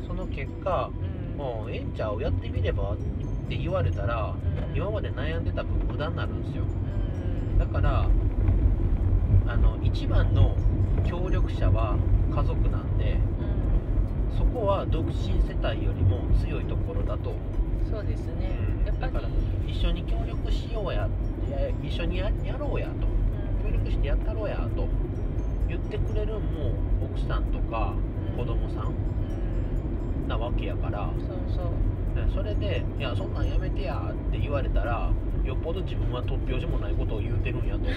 その結果、うん、もうええんちゃうやってみればって言われたら、うん、今まで悩んでた分無駄になるんですよ、うん、だからあの一番の協力者は家族なんで、うん、そこは独身世帯よりも強いところだと。 そうですね、 うん、やっぱりだから一緒に協力しようや、一緒に や, やろうやと、うん、協力してやったろうやと言ってくれるんも奥さんとか子供さん、うん、なわけやから、 そうそう、 それでいやそんなんやめてやって言われたら、よっぽど自分は突拍子もないことを言うてるんやと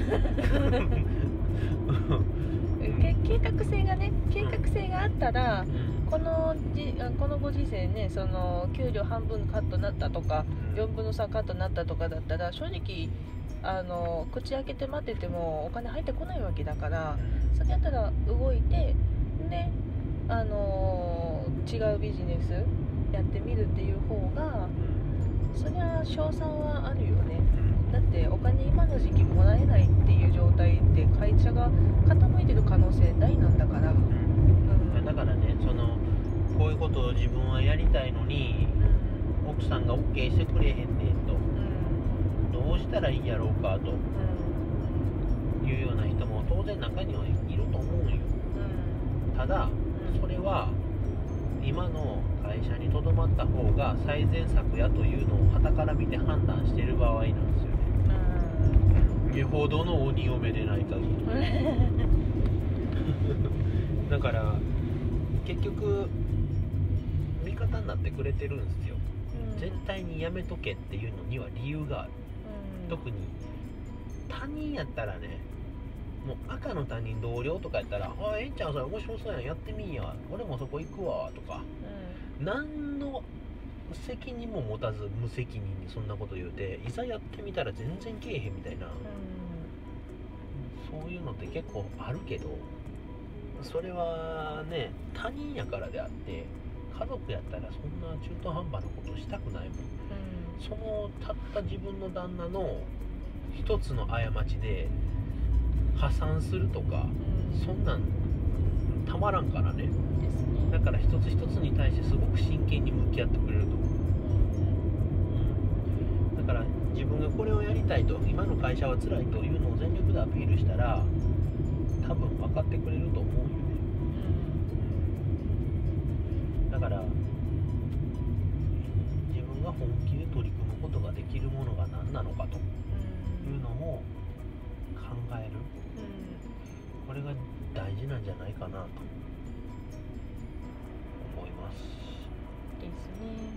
計画性がね、計画性があったら、うん、このじこのご時世ね、その給料半分カットになったとか、うん、よんぶんのさんカットになったとかだったら、正直あの口開けて待っててもお金入ってこないわけだから、それやったら動いて、であの違うビジネスやってみるっていう方が、そりゃ勝算はあるよね。だってお金今の時期もらえないっていう状態で会社が傾いてる可能性大なんだから、うんうん、だからね、そのこういうことを自分はやりたいのに、うん、奥さんが OK してくれへんねんと、うん、どうしたらいいやろうかと、うん、いうような人も当然中にはいると思うんよ、うん、ただ、うん、それは今の会社にとどまった方が最善策やというのを傍から見て判断している場合なんですよね。よほどの鬼嫁でない限りだから結局味方になってくれてるんですよ、うん、絶対にやめとけっていうのには理由がある、うん、特に他人やったらね、もう赤の他人、同僚とかやったら、あ、ええんちゃんそれ面白そうやん、やってみんや、俺もそこ行くわとか、うん、何の責任も持たず無責任にそんなこと言うて、いざやってみたら全然けえへんみたいな、うん、そういうのって結構あるけど、それはね、他人やからであって、家族やったらそんな中途半端なことしたくないもん、うん、そのたった自分の旦那の一つの過ちで破産するとか、うん、そんなんたまらんからね。ですね。だから一つ一つに対してすごく真剣に向き合ってくれると思う。 自分がこれをやりたいと、今の会社は辛いというのを全力でアピールしたら多分分かってくれると思うよね、うん、だから自分が本気で取り組むことができるものが何なのかというのを考える、これが大事なんじゃないかなと思いますですね。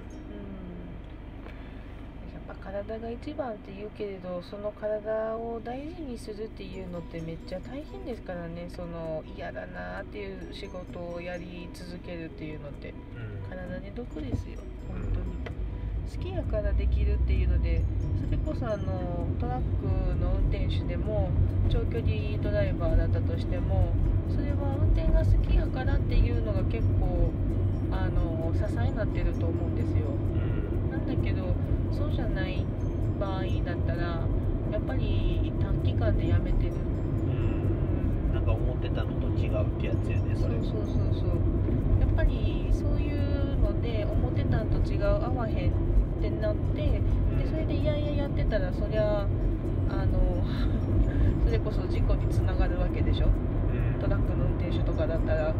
うん、やっぱ体が一番って言うけれど、その体を大事にするっていうのってめっちゃ大変ですからね。その嫌だなっていう仕事をやり続けるっていうのって、うん、体に毒ですよ本当に。好きやからできるっていうので、それこそあのトラックの運転手でも長距離ドライバーだったとしても、それは運転が好きやからっていうのが結構あの支えになってると思うんですよ。なんだけどそうじゃない場合だったらやっぱり短期間でやめてる、 うん、なんか思ってたのと違うってやつやね。それそうそうそうそう、やっぱりそういうので思ってたのと違う、合わへんってなって、でそれでいやいややってたら、そりゃあのそれこそ事故につながるわけでしょ、うん、トラックの運転手とかだったら、うん、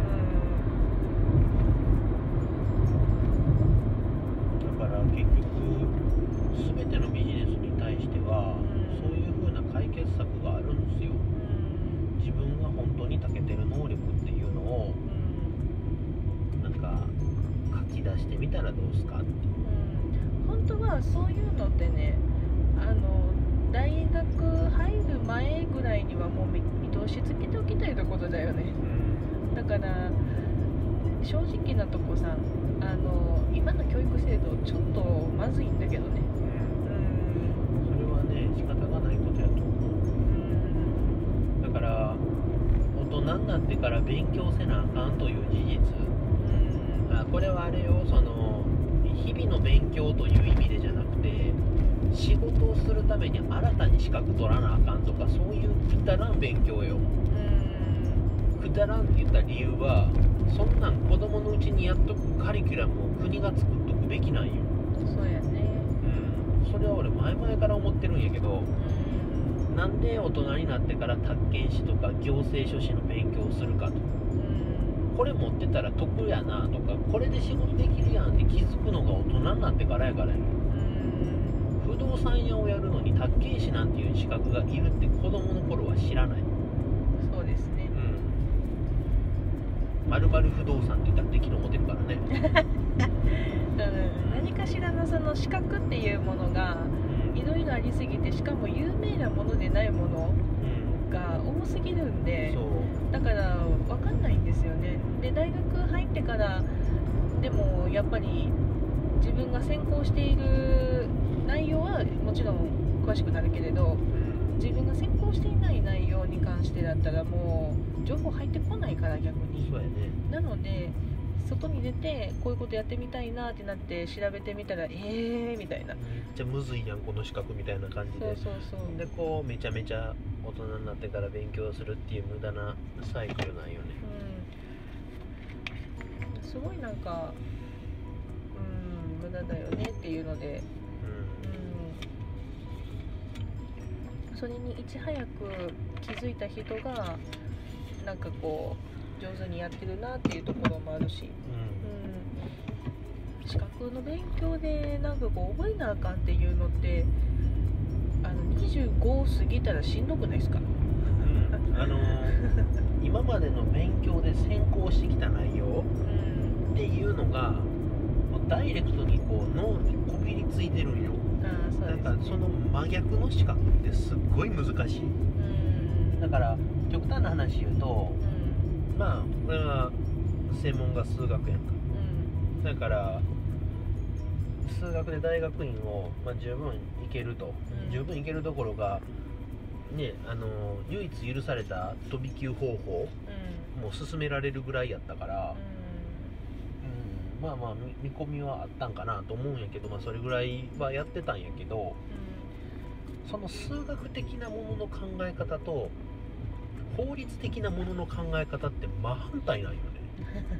だから結局全てのビジネスに対しては、うん、そういう風な解決策があるんですよ、うん、自分が本当に長けてる能力っていうのを、うん、なんか書き出してみたらどうすかって、 本当はそういうのってね、あの大学入る前ぐらいにはもう見通しつけておきたいところだよね、うん、だから正直なとこさ、あの今の教育制度ちょっとまずいんだけどね、 うん、それはね仕方がないことやと思う、うん、だから大人になってから勉強せなあかんという事実、うん、あこれはあれよ、その日々の勉強という意味でじゃなくて、仕事をするために新たに資格取らなあかんとか、そういうくだらん勉強よ。うん、くだらんって言った理由は、そんなん子供のうちにやっとくカリキュラムを国が作っとくべきなんよ。 そうやね、 うん、それは俺前々から思ってるんやけど、うん、なんで大人になってから宅建士とか行政書士の勉強をするかと、これ持ってたら得やなとか、これで仕事できるやんって気づくのが大人になってからやからや。うん、不動産屋をやるのに宅建士なんていう資格がいるって子供の頃は知らない。 そうですね。 うん。まるまる不動産って言ったら敵の持てるからね。 うん、何かしらのその資格っていうものがいろいろありすぎて、しかも有名なものでないものが多すぎるんで、そうだから分かんないんですよね。で大学入ってからでもやっぱり自分が専攻している内容はもちろん詳しくなるけれど、自分が専攻していない内容に関してだったらもう情報入ってこないから、逆に。 そうやね。なので外に出てこういうことやってみたいなってなって調べてみたら、えーみたいな、 めっちゃむずいやんこの資格みたいな感じで、 そうそうそう、 でこうめちゃめちゃ大人になってから勉強するっていう無駄なサイクルなんよね。 うん、すごいなんか、うん、無駄だよねっていうので、うん、それにいち早く気づいた人がなんかこう上手にやってるなっていうところもあるし、うんうん、資格の勉強でなんかこう覚えなあかんっていうのって、あのにじゅうご過ぎたらしんどくないですか？ うん、あのー、今までの勉強で専攻してきた内容、うん、っていうのがもうダイレクトにこう脳にこびりついてるんよ。あ、そうですね。なんかその真逆の資格ってすっごい難しい、うん、だから極端な話言うと、うん、まあ俺は専門が数学やんか、うん、だから数学で大学院を、まあ、十分いけると、うん、十分いけるどころかね、あの唯一許された飛び級方法、うん、もう進められるぐらいやったから、うんうん、まあまあ見込みはあったんかなと思うんやけど、まあ、それぐらいはやってたんやけど、うん、その数学的なものの考え方と法律的なものの考え方って真反対なんよね。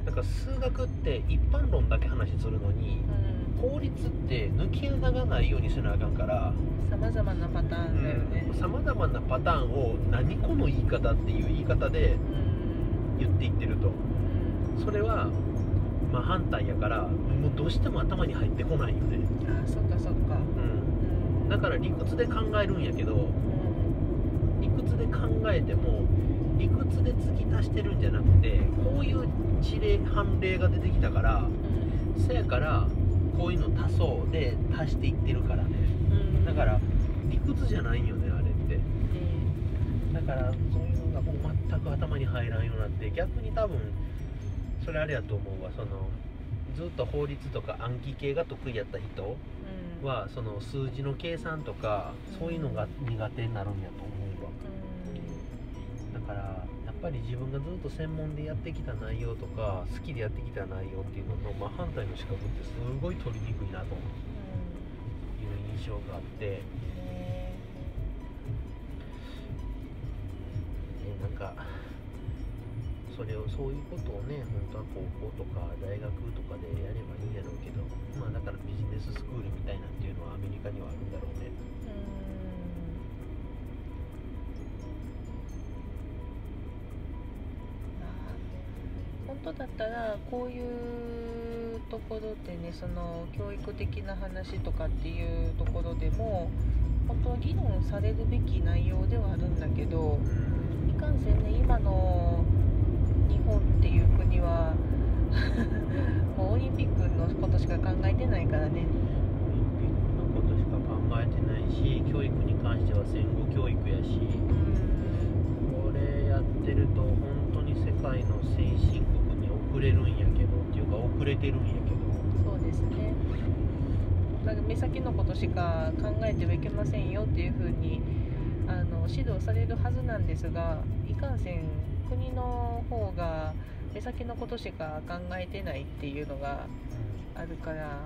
だから数学って一般論だけ話するのに、 うん、 法律って抜け穴がないようにせなあかんから、 さまざまなパターンだよね。 さまざまなパターンを何この言い方っていう言い方で言っていってると、 うん、 それは真反対やから、もうどうしても頭に入ってこないよね。 ああ、そっかそっか、 うん、だから理屈で考えるんやけど、理屈で考えても理屈で突き足してるんじゃなくて、こういう事例判例が出てきたから、 うん、 せやからこういうの足そうで足していってるからね、 うん、 だから理屈じゃないよねあれって、 うん、 だからそういうのがもう全く頭に入らんようになって、逆に多分それあれやと思うわ、そのずっと法律とか暗記系が得意やった人は、その数字の計算とかそういうのが苦手になるんやと思うわ。だからやっぱり自分がずっと専門でやってきた内容とか好きでやってきた内容っていうのの真反対の資格ってすごい取りにくいなという印象があって、えなんかそれをそういうことをね、本当は高校とか大学とかでやればいいんやろうけど、まあだからビジネススクールみたいなっていうのはアメリカにはあるんだろうね。 本当だったらこういうところでね、その教育的な話とかっていうところでも本当は議論されるべき内容ではあるんだけど、いかんせんね、今の日本っていう国はもうオリンピックのことしか考えてないからね。 オリンピックのことしか考えてないし、教育に関しては戦後教育やし、これやってると本当に世界の先進国に遅れるんやけどっていうか遅れてるんやけど。 そうですね。なんか目先のことしか考えてはいけませんよっていう風にあの指導されるはずなんですが、いかんせん国の方が目先のことしか考えてないっていうのがあるから、うん、だ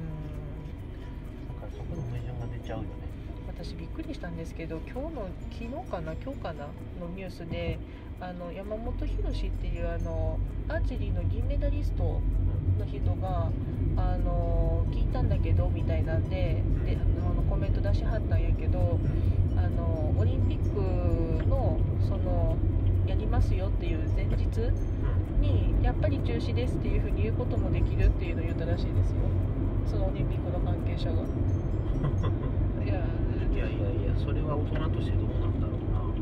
からそこの矛盾が出ちゃうよね。 私びっくりしたんですけど、今日の昨日かな今日かなのニュースで、あの山本博っていうあのアーチェリーの銀メダリストの人があの聞いたんだけどみたいなんで、であのコメント出しはったんやけど、あのオリンピックのそのやりますよっていう前日にやっぱり中止ですっていうふうに言うこともできるっていうのを言ったらしいですよ、そのオリンピックの関係者がいやいやいやいや、それは大人としてどうなんだろうな。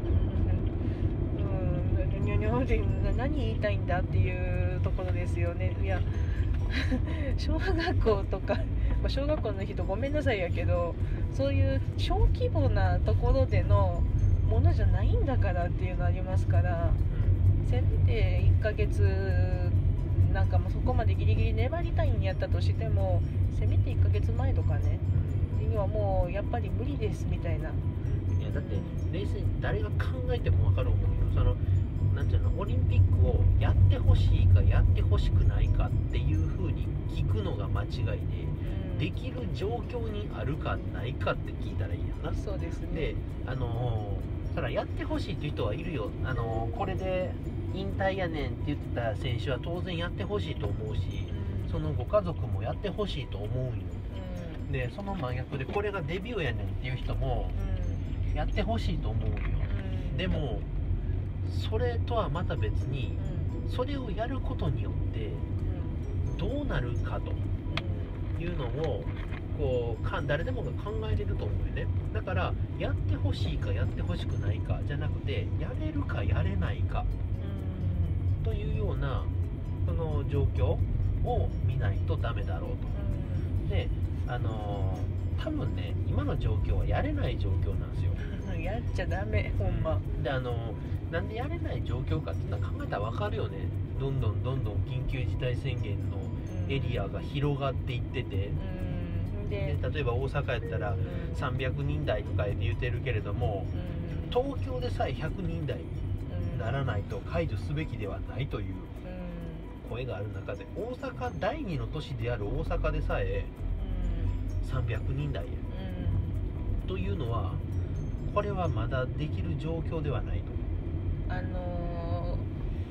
うん、日本人何言いたいんだっていうところですよね。いや小学校とか、まあ、小学校の人ごめんなさいやけど、そういう小規模なところでのものじゃないんだからっていうのありますから、せめていっかげつなんかもうそこまでギリギリ粘りたいんやったとしても、せめていっかげつまえとかねにはもうやっぱり無理ですみたいな。いやだって冷静に誰が考えても分かる思うよ。そのなんていうの、オリンピックをやってほしいかやってほしくないかっていう風に聞くのが間違いで、うん、できる状況にあるかないかって聞いたらいいやな。 そうですね。 で、あのー、ただやってほしいっていう人はいるよ。あのー、これで引退やねんって言ってた選手は当然やってほしいと思うし、うん、そのご家族もやってほしいと思うんよ、うん、でその真逆でこれがデビューやねんっていう人もやってほしいと思うんよ、うん、でもそれとはまた別に、うん、それをやることによってどうなるかというのをこうか誰でもが考えれると思うよね。だからやってほしいかやってほしくないかじゃなくて、やれるかやれないかというようなその状況を見ないとダメだろうと。で、あのー、多分ね、今の状況はやれない状況なんですよ。 やっちゃダメ、ほんま。 で、あのー、なんでやれない状況かっていうのは考えたら分かるよね。どんどんどんどん緊急事態宣言のエリアが広がっていってて、うん、で例えば大阪やったらさんびゃくにん台とか言ってるけれども、うん、東京でさえひゃくにん台にならないと解除すべきではないという声がある中で、大阪だいにの都市である大阪でさえさんびゃくにん台や、うん、というのはこれはまだできる状況ではないと。 あのー、コロナ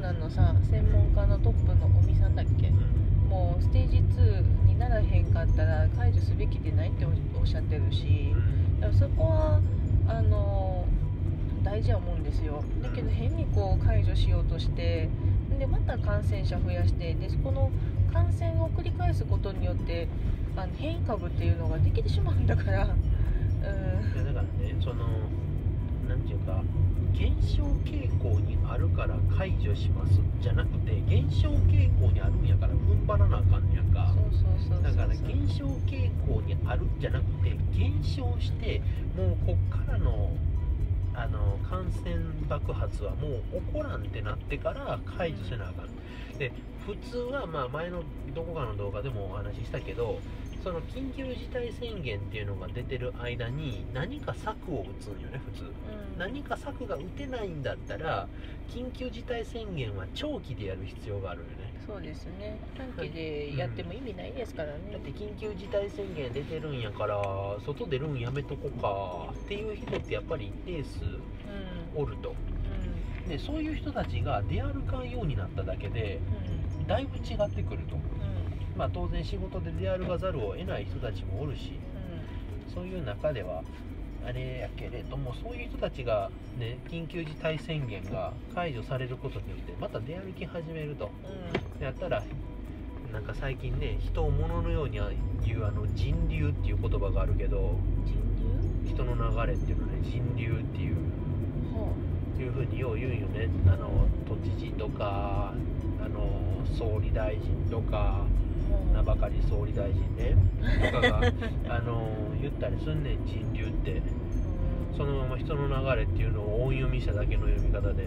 ナのさ専門家のトップの尾身さんだっけ、もうステージツーにならへんかったら解除すべきでないっておっしゃってるし、だからそこはあの大事は思うんですよ。だけど変にこう解除しようとしてでまた感染者増やしてでこの感染を繰り返すことによってあの変異株っていうのができてしまうんだから、うん、 いやだからね、そのなんていうか減少傾向にあるから解除しますじゃなくて減少傾向にあるんやから踏ん張らなあかんねやんか。 そうそうそうそう、 だから減少傾向にあるじゃなくて減少してもうこっからのあの感染爆発はもう起こらんってなってから解除せなあかん。で普通はまあ前のどこかの動画でもお話ししたけど、その緊急事態宣言っていうのが出てる間に何か策を打つんよね普通、うん、何か策が打てないんだったら緊急事態宣言は長期でやる必要があるよね。 そうですね、短期でやっても意味ないですからね、うん、 だって緊急事態宣言出てるんやから外出るんやめとこかっていう人ってやっぱり一定数おると、うん、でそういう人たちが出歩かんようになっただけで、うん、だいぶ違ってくると、うん、まあ当然仕事で出歩かざるを得ない人たちもおるし、うん、そういう中ではあれやけれども、そういう人たちがね緊急事態宣言が解除されることによってまた出歩き始めると、うん、やったらなんか最近ね人を物のように言うあの人流っていう言葉があるけど、 人流人の流れっていうのね人流っていう、はあ、いうふうによう言うんよね。あの都知事とかあの総理大臣とか名ばかり総理大臣ねとかがあの言ったりすんねん人流って。そのまま人の流れっていうのを音読みしただけの読み方で、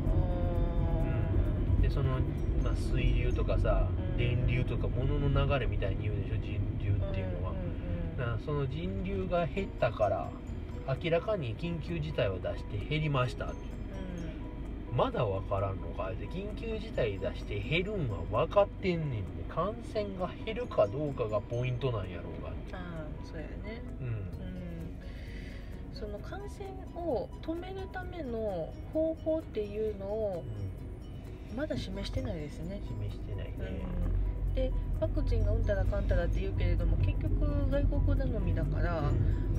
うん、でその、まあ、水流とかさ電流とか物の流れみたいに言うでしょ人流っていうのは。だからその人流が減ったから明らかに緊急事態を出して減りましたって、うん、まだ分からんのかで緊急事態出して減るんは分かってんねんで、感染が減るかどうかがポイントなんやろうが。 ああそうやね、 うん、うん、 その感染を止めるための方法っていうのをまだ示してないですね。 示してないね、 うん、でワクチンがうんたらかんたらって言うけれども結局外国頼みだから、うん、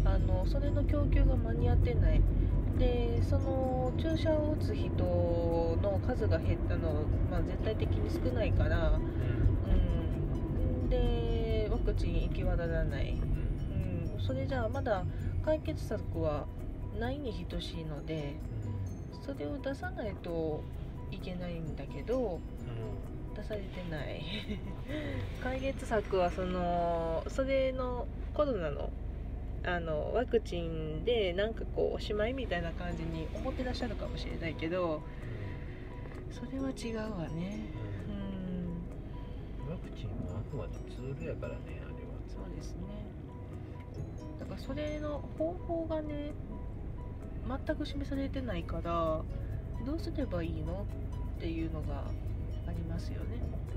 あのそれの供給が間に合ってない。でその注射を打つ人の数が減ったの、まあ、絶対的に少ないから、うんうん、でワクチン行き渡らない、うん、それじゃあまだ解決策はないに等しいので、それを出さないといけないんだけど、うん、出されてない解決策はそのそれのコロナのあのワクチンでなんかこうおしまいみたいな感じに思ってらっしゃるかもしれないけど、それは違うわね、 うん、ワクチンはあくまでツールやからね、あれは。 そうですね。だからそれの方法がね全く示されてないから、どうすればいいのっていうのがありますよね、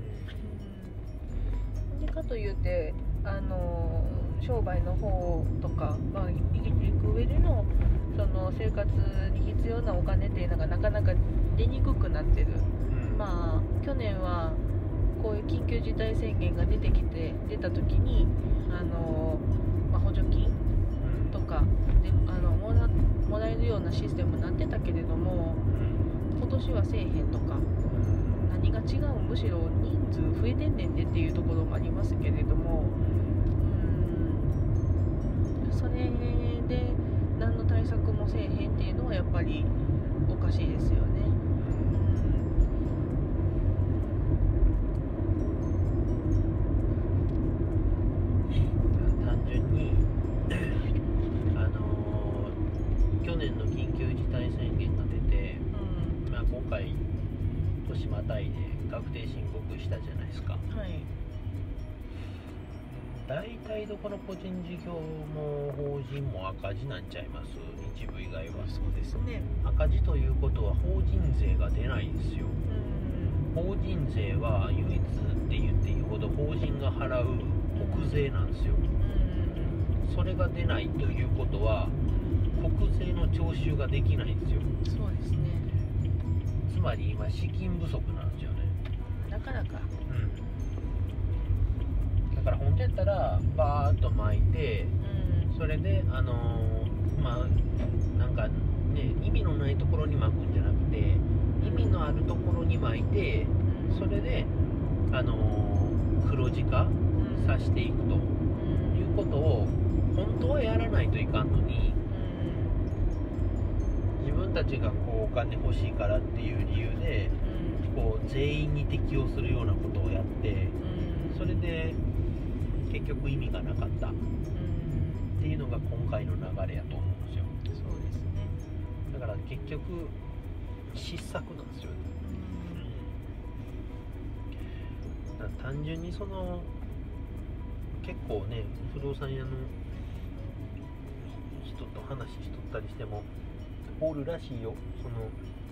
うん、でかといってあの商売の方とか、まあ、生きていく上でのその生活に必要なお金っていうのがなかなか出にくくなってる、うん、まあ去年はこういう緊急事態宣言が出てきて出た時にあの、まあ、補助金とかであのもら、もらえるようなシステムになってたけれども、今年はせえへんとか、何が違う、むしろ人数増えてんねんでっていうところもありますけれども、うん、それで何の対策もせえへんっていうのはやっぱりおかしいですよね。 単純にあのー、去年の緊急事態宣言が出て、うん、まあ、今回年またいで確定申告したじゃないですか。はい。大体どこの個人事業も法人も赤字なんちゃいます、一部以外は。 そうですね。 赤字ということは法人税が出ないんですよ。うん、法人税は唯一って言っていいほど法人が払う国税なんですよ。うん、それが出ないということは国税の徴収ができないんですよ。 そうですね。 つつまり今資金不足なんですよね。 だからか。 うん。だから本当やったらバーッと巻いて、 うん、 それであのー、まあなんかね意味のないところに巻くんじゃなくて意味のあるところに巻いて、それであのー、黒字化さしていくということを本当はやらないといかんのに、自分たちがこうお金欲しいからっていう理由でこう全員に適用するようなことをやって、それで結局意味がなかったっていうのが今回の流れやと思うんですよ。 そうですね。 だから結局失策なんですよね。うん、だから単純にその結構ね不動産屋の人と話しとったりしてもおるらしいよ。その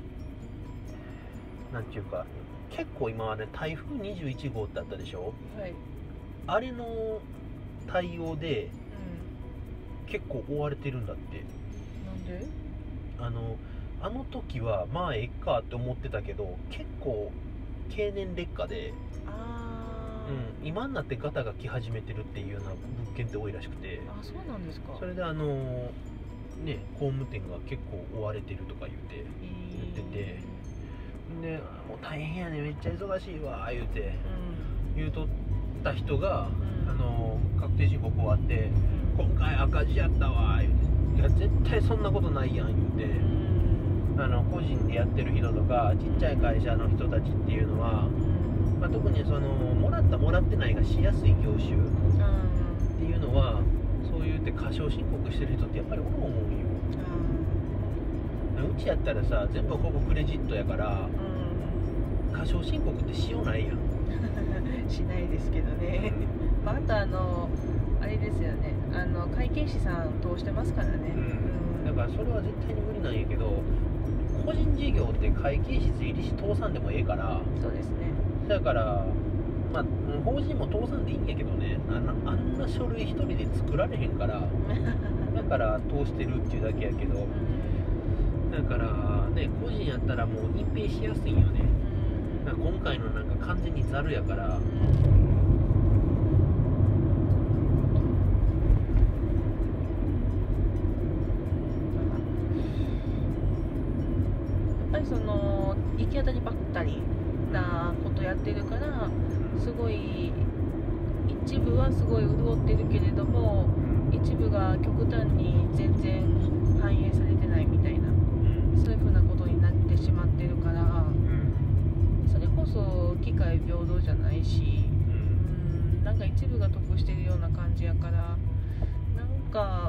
なんていうか結構今はね台風にじゅういちごうってあったでしょ、 はい、 あれの対応で、うん、結構追われてるんだって。 なんで？ あのあの時はまあえっかって思ってたけど結構経年劣化で、 あ、 うん、今になってガタが来始めてるっていうような物件って多いらしくて、 あ、そうなんですか。 それであのね工務店が結構追われてるとか言って言ってて、でもう大変やねめっちゃ忙しいわ言うて、うん、言うとった人が、うん、あの確定申告終わって、うん、今回赤字やったわ言うて、いや絶対そんなことないやん言うて、うん、あの個人でやってる人とかちっちゃい会社の人たちっていうのは、まあ、特にそのもらったもらってないがしやすい業種っていうのはそう言って過少申告してる人ってやっぱりおる思うんよ。うちやったらさ全部ほぼクレジットやから、うん、過少申告ってしようないやんしないですけどね、まあ、あとあのあれですよね、あの会計士さん通してますからね、 うん、だからそれは絶対に無理なんやけど、個人事業って会計士税理士通さんでもええから。 そうですね。だからまあ法人も通さんでいいんやけどね、あんな、あんな書類一人で作られへんからだから通してるっていうだけやけど、だからね個人やったらもう隠蔽しやすいんよね。だから今回のなんか完全にザルやから、やっぱりその行き当たりばったりなことやってるからすごい一部はすごい潤ってるけれども一部が極端に全然反映されてないみたいな、そういう風なことになってしまってるから、それこそ機会平等じゃないし、うん、なんか一部が得してるような感じやから、なんか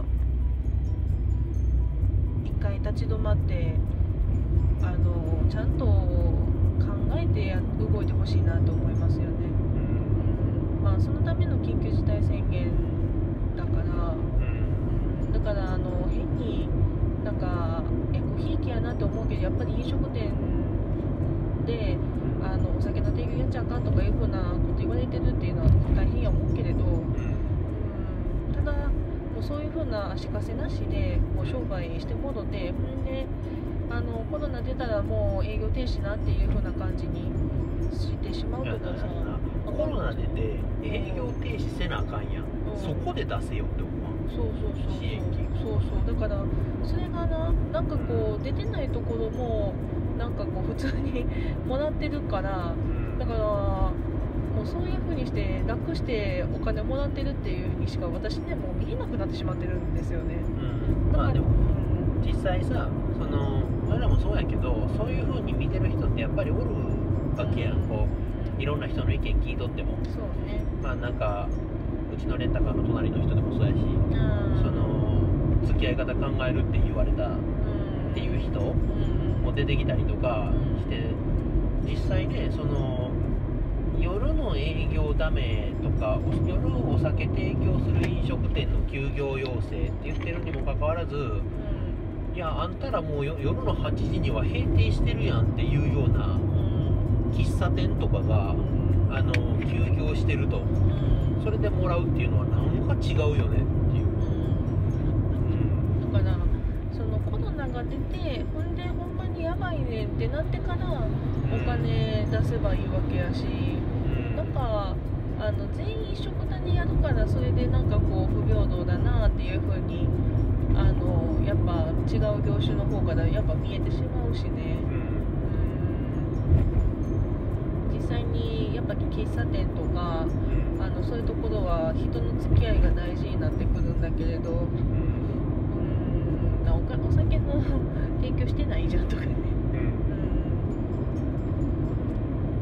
一回立ち止まってあのちゃんと考えてや動いてほしいなと思いますよね、うん、まあそのための緊急事態宣言だから、うん、だからあの変になんかえごひいきやなと思うけど、やっぱり飲食店であのお酒の提供やっちゃあかんとかいうふうなこと言われてるっていうのは大変や思うけれど、うん、ただもうそういうふうな足かせなしでもう商売してもろて、ほんであのコロナ出たらもう営業停止なっていう風な感じにしてしまうとかさ、 コロナ出て営業停止せなあかんやん、うん、そこで出せよって思う。 そうそうそう支援金。 そうそうだからそれがな、なんかこう出てないところもなんかこう普通にもらってるから、だからもうそういう風にして楽してお金もらってるっていう風にしか私ねもう見えなくなってしまってるんですよね、 うん、だから、まあ、でも、うん、実際さその俺らもそうやけどそういう風に見てる人ってやっぱりおるわけやん、うん、こういろんな人の意見聞いとってもそうね、まあなんかうちのレンタカーの隣の人でもそうやし、うん、その付き合い方考えるって言われたっていう人も出てきたりとかして、実際ねその夜の営業ダメとか夜お酒提供する飲食店の休業要請って言ってるにもかかわらず、うん、いやあんたらもう夜のはちじには閉店してるやんっていうような喫茶店とかが、うん、あの休業してると、うん、それでもらうっていうのはなんか違うよねっていう、 うん、だからそのコロナがが出て、ほんでほんまにやばいねんってなってからお金出せばいいわけやし、なんかあの全員一緒くたにやるからそれでなんかこう不平等だなっていう風にあのやっぱ違う業種の方からやっぱ見えてしまうしね。実際にやっぱり喫茶店とかあのそういうところは人の付き合いが大事になってくるんだけれど、うーんな お, かお酒の提供してないじゃんとかね、うん、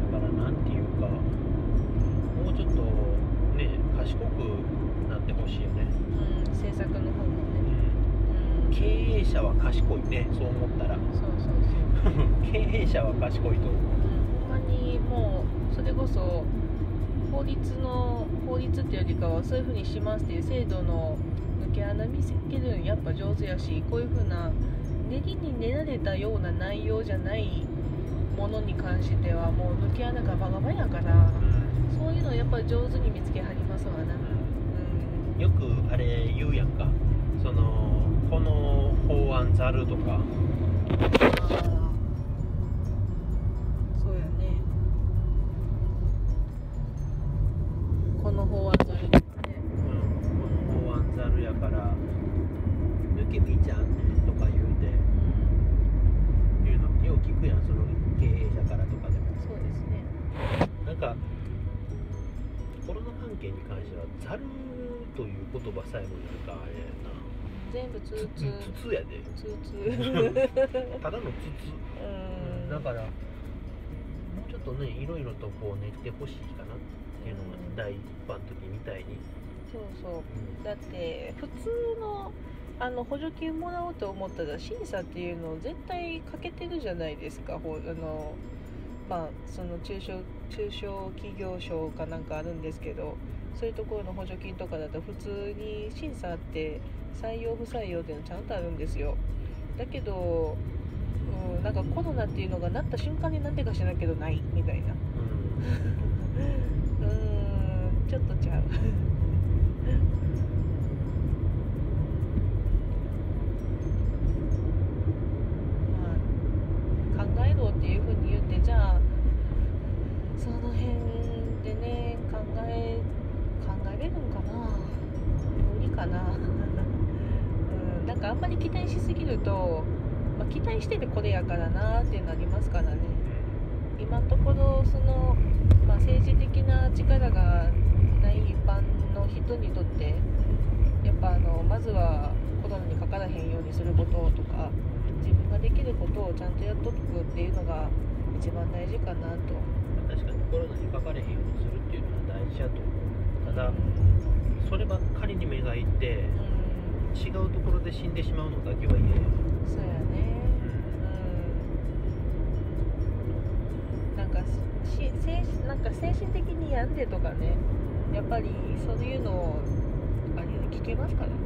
だからなんていうかもうちょっとね賢くなってほしいよね、 うん、政策の方もね、 うん、経営者は賢いね、そう思ったら。 そうそうそう経営者は賢いと思う、 ほんまにもうそれこそ法律の法律っていうよりかはそういう風にしますっていう制度の抜け穴見つけるのやっぱ上手やし、こういう風な練りに練られたような内容じゃないものに関してはもう抜け穴がバカバやから、うん、そういうのやっぱり上手に見つけはりますわな、 うん、よくあれ言うやんか、そのこの法案ざるとか、 あこの法案ざるとかね、 うん、この法案ざるやから抜けみちゃんとか言うて、うん、いうのよう聞くやん、その経営者からとかでも。 そうですね。 なんかコロナ関係に関してはざるという言葉さえもなんかあれやな、 全部ツーツーつつやでツーツーただのつつ、うん、だからもうちょっとねいろいろとこう練ってほしいかなっていうのが第一版の時みたいに。 そうそう、うん、だって普通のあの補助金もらおうと思ったら審査っていうのを絶対かけてるじゃないですか。ほあのまあその中小中小企業省かなんかあるんですけど、そういうところの補助金とかだと普通に審査って採用不採用っていうのちゃんとあるんですよ。だけど、うん、なんかコロナっていうのがなった瞬間になんでか知らんけどないみたいな、うん、うーんちょっとちゃうまあ考えろっていうふうに言って、じゃあその辺でね考え考えれるんかな、無理かなうん、なんかあんまり期待しすぎると、まあ、期待しててこれやからなってなりますからね。今のところその、まあ、政治的な力がない一般の人にとってやっぱあのまずはコロナにかからへんようにすることとか、自分ができることをちゃんとやっとくっていうのが一番大事かなと。 確かにコロナにかかれへんようにするっていうのは大事だと思う。ただ、うん、そればっかりに目がいって、うん、違うところで死んでしまうのだけは嫌や。 そうやね、うん、なんかし精なんか精神的に病んでとかね、やっぱりそういうのをあれ聞けますからね。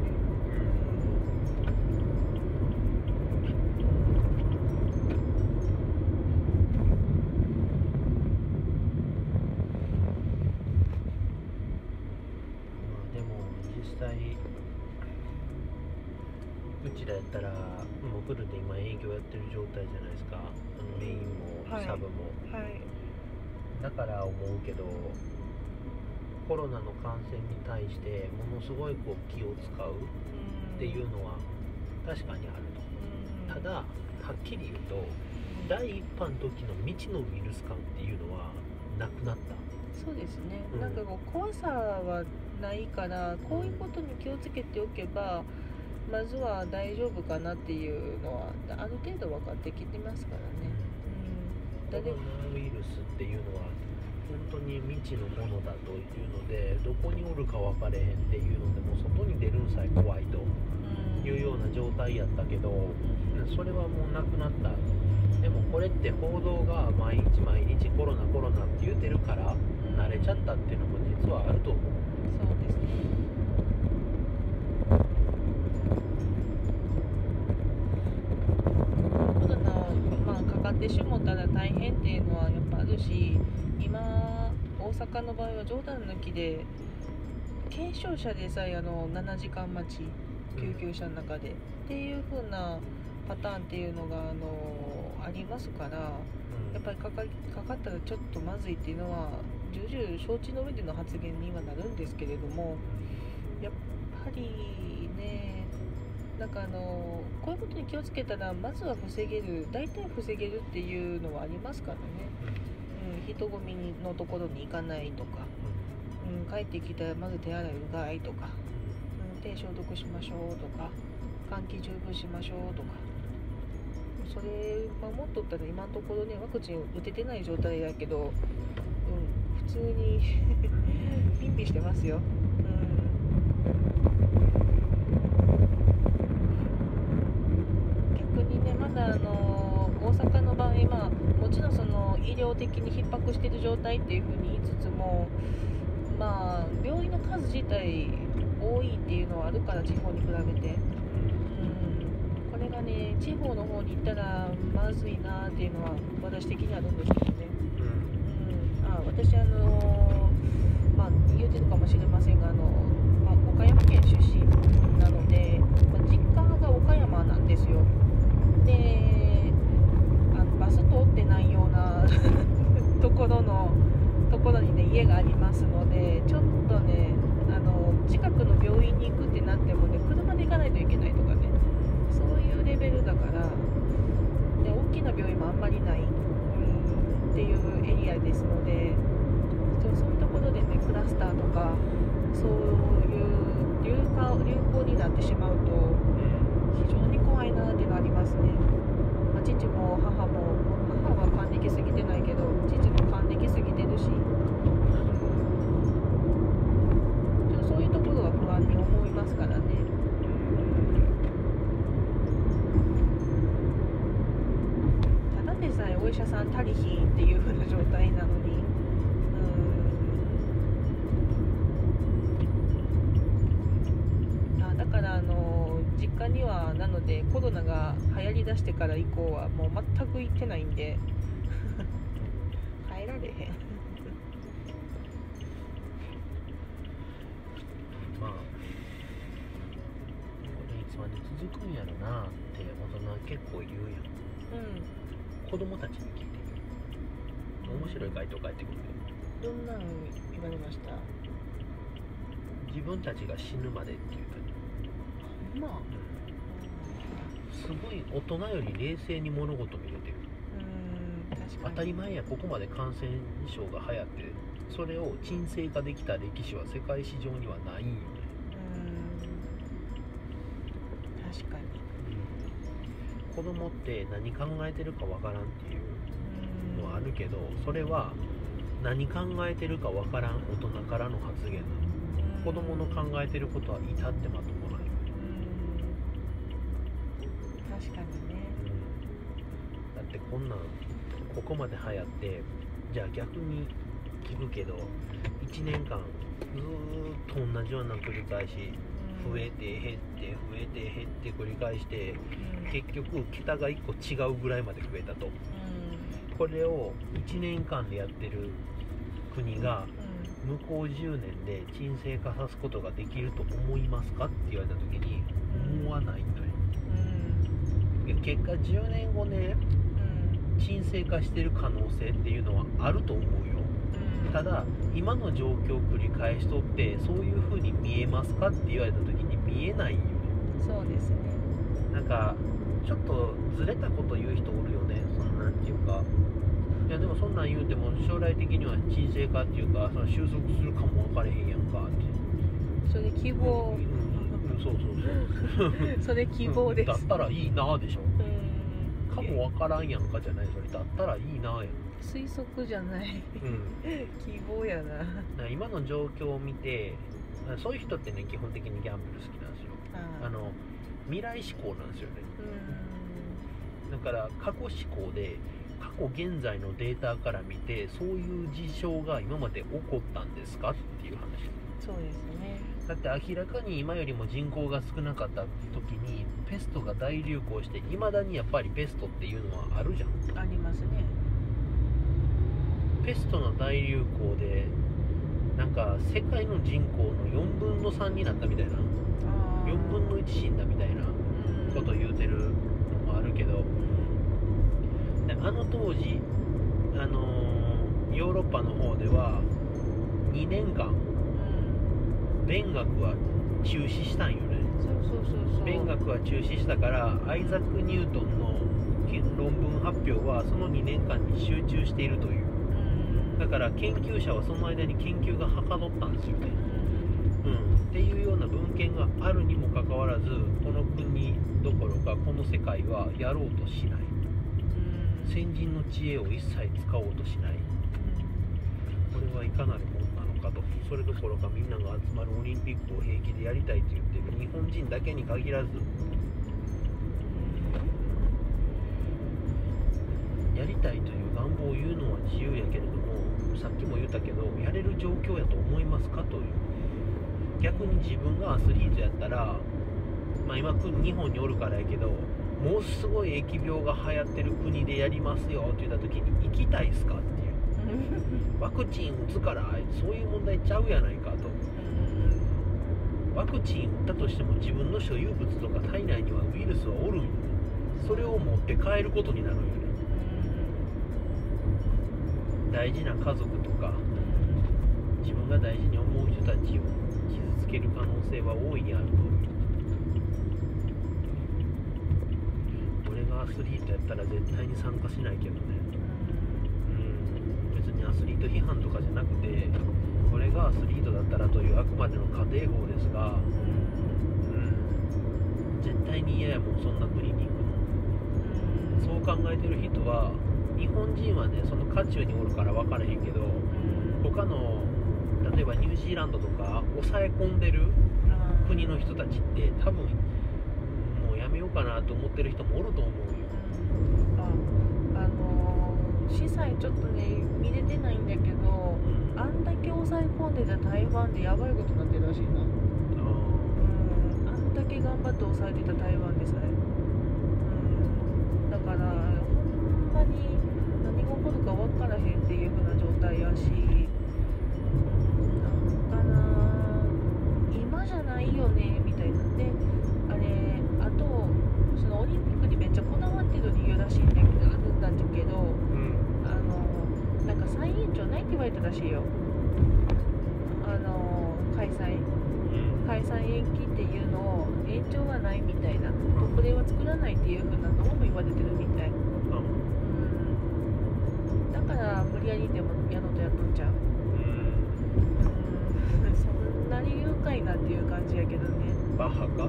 うちらやったらもうフルで今営業やってる状態じゃないですか、あのメインもサブも、 はいはい、 だから思うけどコロナの感染に対してものすごいこう気を使うっていうのは確かにあると。ただはっきり言うと第一波の時の未知のウイルス感っていうのはなくなった。 そうですね、うん、なんかこう怖さはないからこういうことに気をつけておけばまずは大丈夫かなっていうのはある程度分かってきてますからね、 うん、コロナウイルスっていうのは本当に未知のものだというのでどこにおるか分かれへんっていうのでもう外に出るんさえ怖いというような状態やったけど、うん、それはもうなくなった。でもこれって報道が毎日毎日コロナコロナって言うてるから慣れちゃったっていうのも実はあると思う。 そうですね。コロナ、まあ、かかってしもたら大変っていうのはやっぱあるし、今大阪の場合は冗談抜きで軽症者でさえあのななじかん待ち救急車の中で、うん、っていう風なパターンっていうのが、あのありますから、やっぱりかか、かかったらちょっとまずいっていうのは重々承知の上での発言にはなるんですけれども、やっぱりね、なんかあのこういうことに気をつけたらまずは防げる、大体防げるっていうのはありますからね、うん、人混みのところに行かないとか、うん、帰ってきたらまず手洗いうがいとか、うん、手消毒しましょうとか、換気十分しましょうとか、それ守っとったら今のところね、ワクチン打ててない状態だけど、うん、普通にピンピンしてますよ。まだあの大阪の場合、まあ、もちろんその医療的に逼迫している状態っていうふうに言いつつも、まあ、病院の数自体多いっていうのはあるから、地方に比べて、うん、これがね、地方の方に行ったらまずいなっていうのは私的にはあるんですけどね、うん、あ私あの、まあ、言うてるかもしれませんが、あの、まあ、岡山県出身なので、まあ、実家が岡山なんですよ。で、あのバス通ってないようなところのところにね、家がありますので、ちょっとね、あの近くの病院に行くってなってもね、車で行かないといけないとかね、そういうレベルだから、で大きな病院もあんまりない、うん、っていうエリアですので、そういうところでね、クラスターとかそういう流行、流行になってしまうと非常に怖いなっていうのありますね。まあ、父も母も、母は還暦過ぎてないけど、父も還暦過ぎてるし、うん、そういうところは不安に思いますからね。ただでさえお医者さん足りひんっていう風な状態なのに、うん、あだからあの実家には、なのでコロナが流行りだしてから以降はもう全く行ってないんで帰られへんまあこれいつまで続くんやろなって大人は結構言うやん、うん、子供たちに聞いてる。面白い回答返ってくるけど、どんなん言われました？ 自分たちが死ぬまでって言うた。まあ、うん、すごい大人より冷静に物事見れてる。 うん、確かに。 当たり前や、ここまで感染症が流行ってそれを沈静化できた歴史は世界史上にはないんよね。 うん、確かに、 うん、子供って何考えてるかわからんっていうのはあるけど、それは何考えてるかわからん大人からの発言なの。子供の考えてることは至ってまともないよ。 確かにね、 うん、だってこんなんここまで流行って、じゃあ逆に聞くけどいちねんかんずーっと同じような繰り返し、増えて減って増えて減って繰り返して、うん、結局桁がいっこ違うぐらいまで増えたと、うん、これをいちねんかんでやってる国が、うん、向こうじゅうねんで沈静化さすことができると思いますかって言われた時に、思わないのよ、うん、いや結果じゅうねんごね、うん、沈静化してる可能性っていうのはあると思うよ、うん、ただ今の状況を繰り返しとってそういう風に見えますかって言われた時に見えないよ。 そうですね。 なんかちょっとずれたこと言う人おるよね。そのなんていうか、いやでもそんなん言うても将来的には沈静化っていうか、その収束するかも分かれへんやんかって。 それ希望、うんうんうん、そうそうそうそれ希望です、 うん、だったらいいなでしょ。うん、かも分からんやんかじゃない、それだったらいいなやん。 推測じゃない、うん、希望やな。 今の状況を見て、そういう人ってね基本的にギャンブル好きなんですよ。ああの未来志向なんですよね。うん、だから過去志向で過去現在のデータから見てそういう事象が今まで起こったんですかっていう話。 そうですね。 だって明らかに今よりも人口が少なかった時にペストが大流行して、いまだにやっぱりペストっていうのはあるじゃん。 ありますね。 ペストの大流行でなんか世界の人口のよんぶんのさんになったみたいな、よんぶんのいち死んだみたいなことを言うてるのもあるるけど、であの当時、あのー、ヨーロッパの方ではにねんかん勉学は中止したんよね。 そうそうそうそう。 勉学は中止したから、アイザック・ニュートンの論文発表はそのにねんかんに集中しているという。だから研究者はその間に研究がはかどったんですよね。うん、っていうような文献があるにもかかわらず、この国どころかこの世界はやろうとしない。先人の知恵を一切使おうとしない。これはいかなるものなのかと。それどころかみんなが集まるオリンピックを平気でやりたいと言っている日本人だけに限らず、やりたいという願望を言うのは自由やけれども、さっきも言ったけど、やれる状況やと思いますかという。逆に自分がアスリートやったら、まあ、今日本におるからやけど、もうすごい疫病が流行ってる国でやりますよって言った時に、行きたいっすかっていう。ワクチン打つからそういう問題ちゃうやないかと。ワクチン打ったとしても自分の所有物とか体内にはウイルスはおるんよ。それを持って帰ることになるんよね。大事な家族とか自分が大事に思う人たちを傷つける可能性は大いにあると。俺がアスリートやったら絶対に参加しないけどね。うん、別にアスリート批判とかじゃなくて、俺がアスリートだったらというあくまでの家庭法ですが、うん、絶対に嫌やもん、そんな国に行くの。そう考えてる人は、日本人はね、その渦中におるから分からへんけど、他の例えばニュージーランドとか抑え込んでる国の人たちって多分もうやめようかなと思ってる人もおると思うよ。 あ、あのー、司祭ちょっとね見れてないんだけど、うん、あんだけ抑え込んでた台湾でやばいことになってるらしいな。あ、うん、あんだけ頑張って抑えてた台湾でさえ、うん、だからほんまに何が起こるか分からへんっていう風な状態やし、なんかな、今じゃないよねみたいな。で、あれ、あとそのオリンピックにめっちゃこだわってる理由らしいんだけど、あるんだけど、うん、あのなんか再延長ないって言われたらしいよ。あの開催、うん、開催延期っていうのを延長はないみたいな、特例は作らないっていう風なのも言われてるみたい。だから無理やりでもやろうとやっとんちゃう。うん、そんなに誘拐なっていう感じやけどね。 バッハか、うん、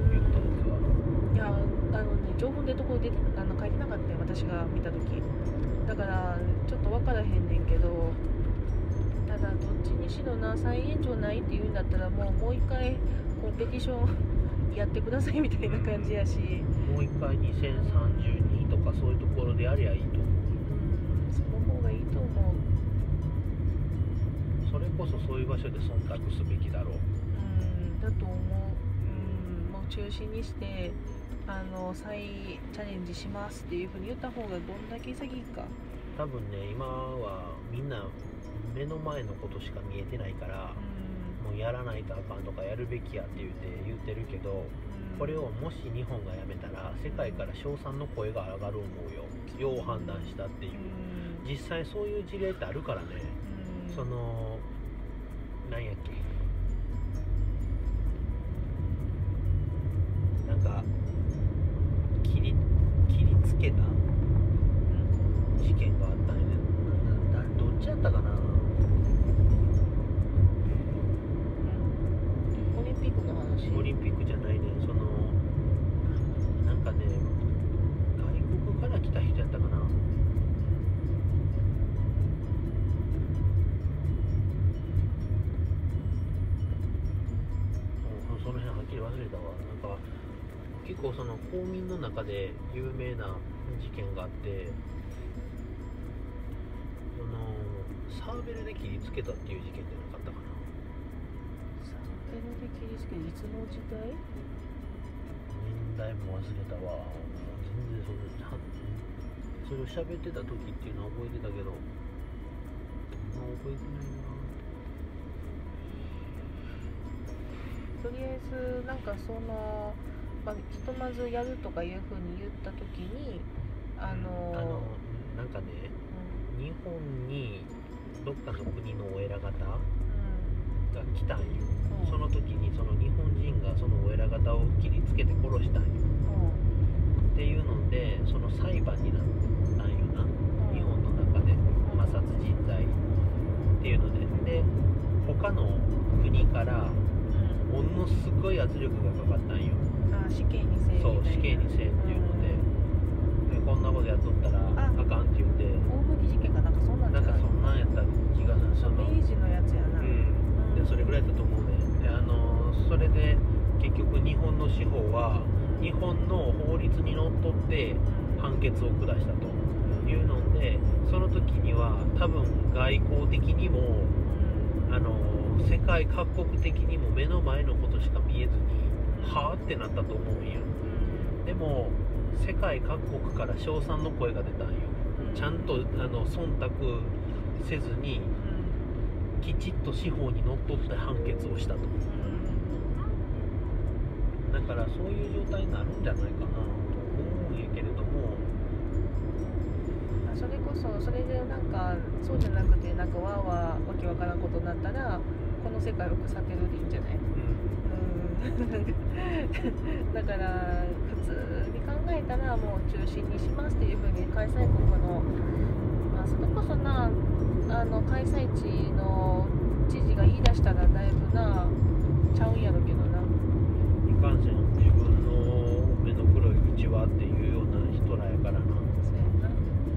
言ったんですわ。 いや、あのね、情報でとこ出てあの書いてなかったよ、私が見た時。だからちょっと分からへんねんけど、ただどっちにしろな、再延長ないっていうんだったら、もうもう一回コンペティションやってくださいみたいな感じやし、 もう一回にせんさんじゅうにとかそういうところでやりゃいいと思う。 その方がいいと思う。 それこそそういう場所で忖度すべきだろう。 うん、だと思う。うん、もう中止にしてあの再チャレンジしますっていう風に言った方がどんだけ潔いか。 多分ね、今はみんな目の前のことしか見えてないから、うん、もうやらないとあかんとかやるべきやって言って言ってるけど、うん、これをもし日本がやめたら世界から称賛の声が上がる思うよ。よう判断したっていう、うん、実際そういう事例ってあるからね、うん、そのなんやっけ、なんか切り切りつけた事件があったんやね。ななどっちやったかな。 オリンピックの話。 オリンピックじゃないね。そのなんかね、外国から来た人やったかな。その辺はっきり忘れたわ。なんか結構その公民の中で有名な事件があって、そのサーベルで切りつけたっていう事件じゃなかったかな。 サーベルで切りつけ、いつの時代？ 年代も忘れたわ。全然それそれを喋ってた時っていうのは覚えてたけど、まあ覚えてないな。 とりあえずなんかそんなまあ、ひとまずやるとかいうふうに言った時にあのー、 あのなんかね、うん、日本にどっかの国のお偉方が来たんよ、うん、その時にその日本人がそのお偉方を切りつけて殺したんよ、うん、っていうのでその裁判になったんよな、うん、日本の中で、まあ、殺人罪っていうのでで他の国からものすごい圧力がかかったんよ。 あ、死刑にせえみたいな。 そう、死刑にせえっていうので、うん、でこんなことやっとったらあかんって言って、 大麦事件かなんかそんなんじゃない？ なんかそんなんやった気がする。その明治のやつやな。 うん。でそれぐらいだと思うね。であのそれで結局日本の司法は日本の法律にのっとって判決を下したというので、その時には多分外交的にもあの世界各国的にも目の前のことしか見えずにはぁってなったと思うんよ。でも世界各国から称賛の声が出たんよ。ちゃんとあの忖度せずにきちっと司法にのっとって判決をしたと。だからそういう状態になるんじゃないかなと思うんやけれども、 それこそそれでなんかそうじゃなくてなんかわーわーわけわからんことになったらこの世界を腐ってるでいいんじゃない？うん、だから普通に考えたらもう中止にしますっていう風に開催国の、まあ、それこそなあの開催地の知事が言い出したらだいぶなちゃうんやろけどな。 いかんせん自分の目の黒いうちはっていうような人らやからな。 そうや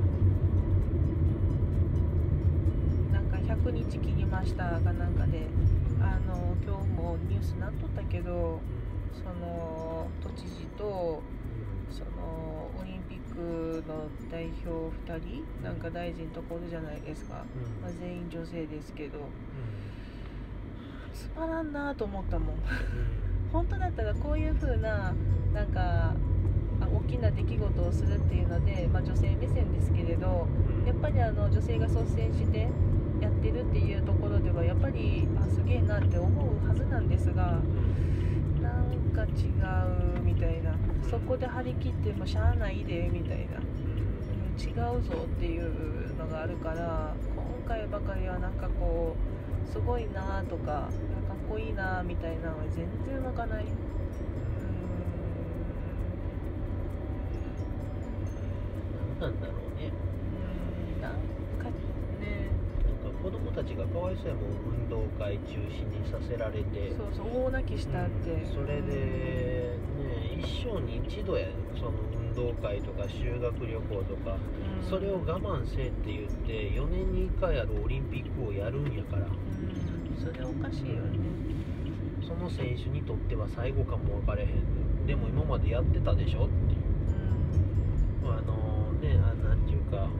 な。なんかひゃくにち切りましたかなんかで、あの今日もニュースになっとったけど、その都知事とそのオリンピックの代表ふたりなんか大臣ところじゃないですか、うん、まあ、全員女性ですけど、うん、つまらんなと思ったもん、うん、本当だったらこういう風ななんか大きな出来事をするっていうので、まあ、女性目線ですけれど、やっぱりあの女性が率先してやってるっていうところではやっぱりあすげえなって思うはずなんですが、なんか違うみたいな、そこで張り切ってもしゃあないでみたいな、違うぞっていうのがあるから、今回ばかりはなんかこうすごいなとかかっこいいなみたいなのは全然湧かない。 なんだろうね。 うん、なんかね、 なんか子供たちがかわいそうやもん、運動会中止にさせられて。 そうそう、大泣きしたって、 うん、それでね、一生に一度や、その運動会とか修学旅行とか、うん、それを我慢せえって言ってよねんにいっかいあるオリンピックをやるんやから、うん、 それおかしいよね。 その選手にとっては最後かも分かれへん。でも今までやってたでしょっていう、うん、あのね、あなんていうか、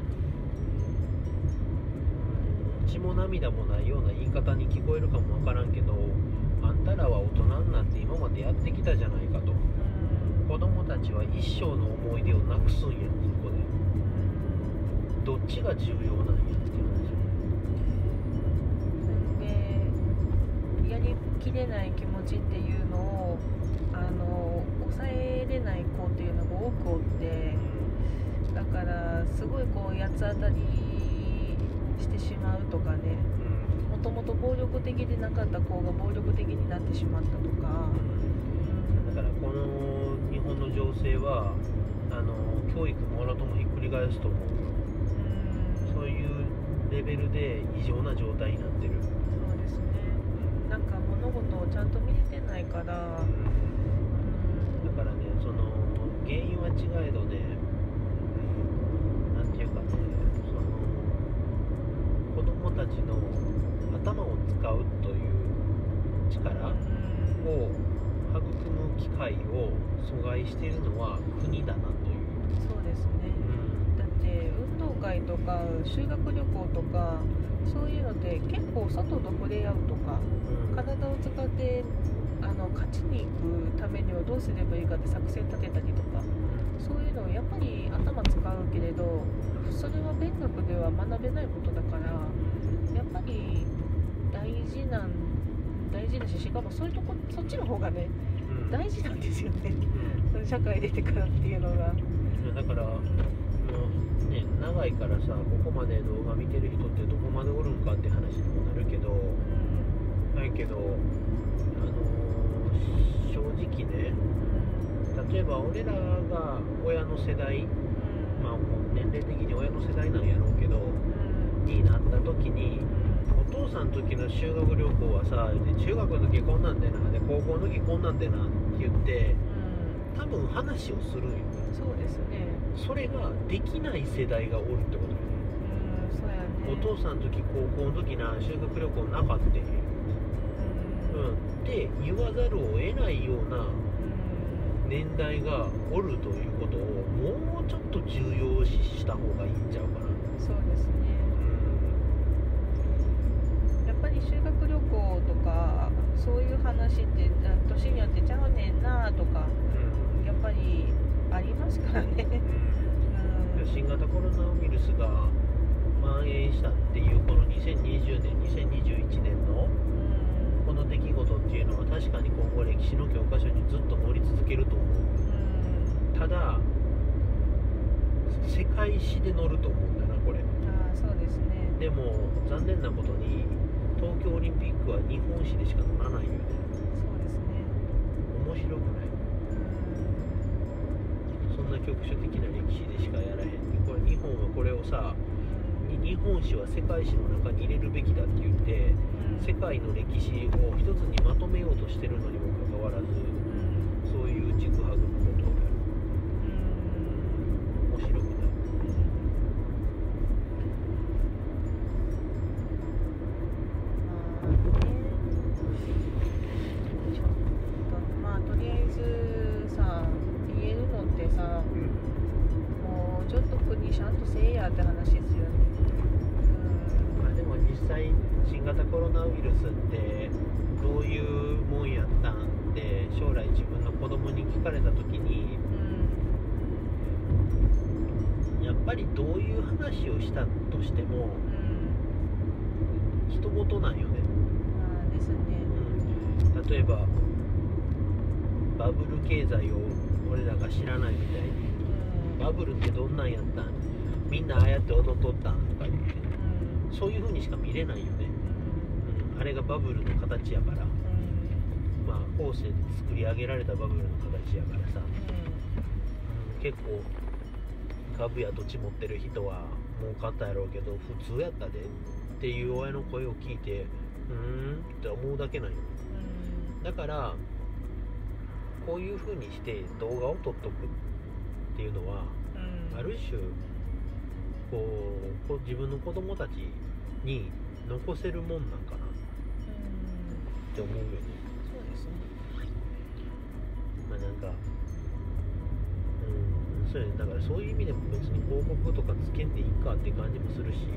血も涙もないような言い方に聞こえるかも分からんけど、あんたらは大人になって今までやってきたじゃないかと、うん、子供たちは一生の思い出をなくすんや、そこで、うん、どっちが重要なんやっていう話で、やりきれない気持ちっていうのをあの抑えれない子っていうのが多くおって、だからすごいこう八つ当たりしてしまうとかね、もともと暴力的でなかった子が暴力的になってしまったとか、 うん、だからこの日本の情勢はあの教育もろともひっくり返すと思う、うん、そういうレベルで異常な状態になってる。 そうですね、なんか物事をちゃんと見れてないから、うん、だからね、その原因は違えどね、なんていうかね、その子供たちの頭を使うという力を育む機会を阻害しているのは国だなという。 そうですね、うん、だって運動会とか修学旅行とかそういうのって結構外と触れ合うとか、うん、体を使ってあの勝ちに行くためにはどうすればいいかって作戦立てたりとか、そういうのをやっぱり頭使うけれど、それは勉学では学べないことだから、やっぱり大事なん大事だし、しかもそういうとこそっちの方がね、 うん、大事なんですよね、うん、社会出てからっていうのが。 だからもうね、長いからさ、ここまで動画見てる人ってどこまでおるんかって話にもなるけど、うん、ないけど、あのー、正直ね、例えば俺らが親の世代、まあ年齢的に親の世代なんやろうけど、になった時に、お父さんの時の修学旅行はさ、で中学の時こんなんでな、で高校の時こんなんでなって言って、多分話をするんよ。 そうですね。 それができない世代がおるってことよね。 うん、そうやね。 お父さんの時高校の時な、修学旅行なかったんよ。うん、うん、って言わざるを得ないような年代がおるということをもうちょっと重要視した方がいいんちゃうかな。 そうですね、うん、やっぱり修学旅行とかそういう話って年によってちゃうねんなとか、うん、やっぱりありますからね、 うん、新型コロナウイルスが蔓延したっていうこのにせんにじゅうねんにせんにじゅういちねんのこの出来事っていうのは確かに今後歴史の教科書にずっと載り続けると思う、うん、ただ世界史で載ると思うんだなこれ。 あ、そうですね。 でも残念なことに東京オリンピックは日本史でしか載らないよね。 そうですね。 面白くない？うん、そんな局所的な歴史でしかやらへんって、これ日本はこれをさ、日本史は世界史の中に入れるべきだって言って、うん、世界の歴史を一つにまとめようとしてるのにもかかわらず、うん、そういうちぐはぐのことをやる。うん、面白くない？ まあとりあえずさ、言えるのってさ、うん、もうちょっと国ちゃんとせえやって話ですよね。 でも実際新型コロナウイルスってどういうもんやったんって将来自分の子供に聞かれた時に、うん、やっぱりどういう話をしたとしても、うん、人事なんよね。 あですね、 うん、例えばバブル経済を俺らが知らないみたいに、うん、バブルってどんなんやったん、みんなああやって踊っとったんとか言って、そういう風にしか見れないよね、うん、あれがバブルの形やから、うん、まあ後世で作り上げられたバブルの形やからさ、うん、結構株や土地持ってる人は儲かったやろうけど普通やったでっていう親の声を聞いて、うーんって思うだけなんよ、うん、だからこういう風にして動画を撮っとくっていうのは、うん、ある種こう、こう自分の子供たちに残せるもんなんかなって思うよね。 そうですね。 まあなんか、うん、そうやね。だからそういう意味でも別に広告とかつけんでいいかって感じもするし、うん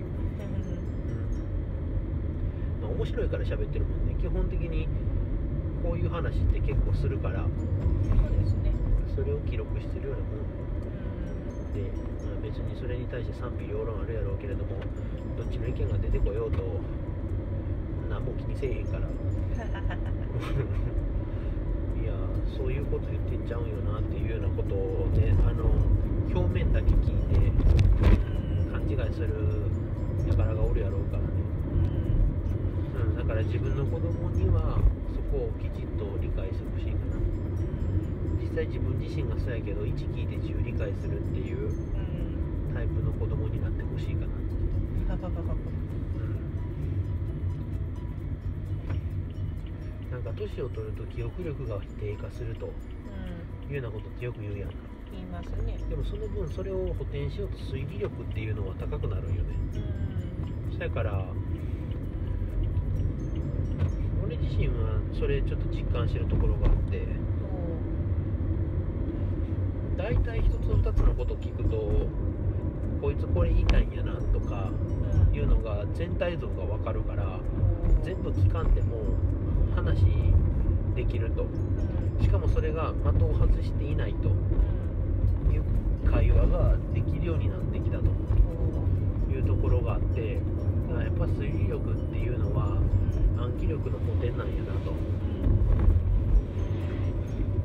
、まあ面白いから喋ってるもんね。基本的にこういう話って結構するから、 そうですね。 それを記録してるようなもんで、まあ、別にそれに対して賛否両論あるやろうけれども、どっちの意見が出てこようと何も気にせえへんからいやそういうこと言ってんちゃうんよなっていうようなことをね、あの表面だけ聞いて勘違いする輩がおるやろうからね、うん、だから自分の子供にはそこをきちっと理解してほしいかな。実際自分自身がそうやけどいち聞いてじゅう理解するっていうタイプの子供になってほしいかな、うん、なんか年を取ると記憶力が低下するというようなことってよく言うやんか。 言いますね。 でもその分それを補填しようと推理力っていうのは高くなるんよね。そやから俺自身はそれちょっと実感してるところがあって、大体一つ二つのことを聞くとこいつこれ言いたいんやなとかいうのが全体像が分かるから、全部聞かんでも話できると、しかもそれが的を外していないという会話ができるようになってきたというところがあって、やっぱ推理力っていうのは暗記力の補填なんやなと。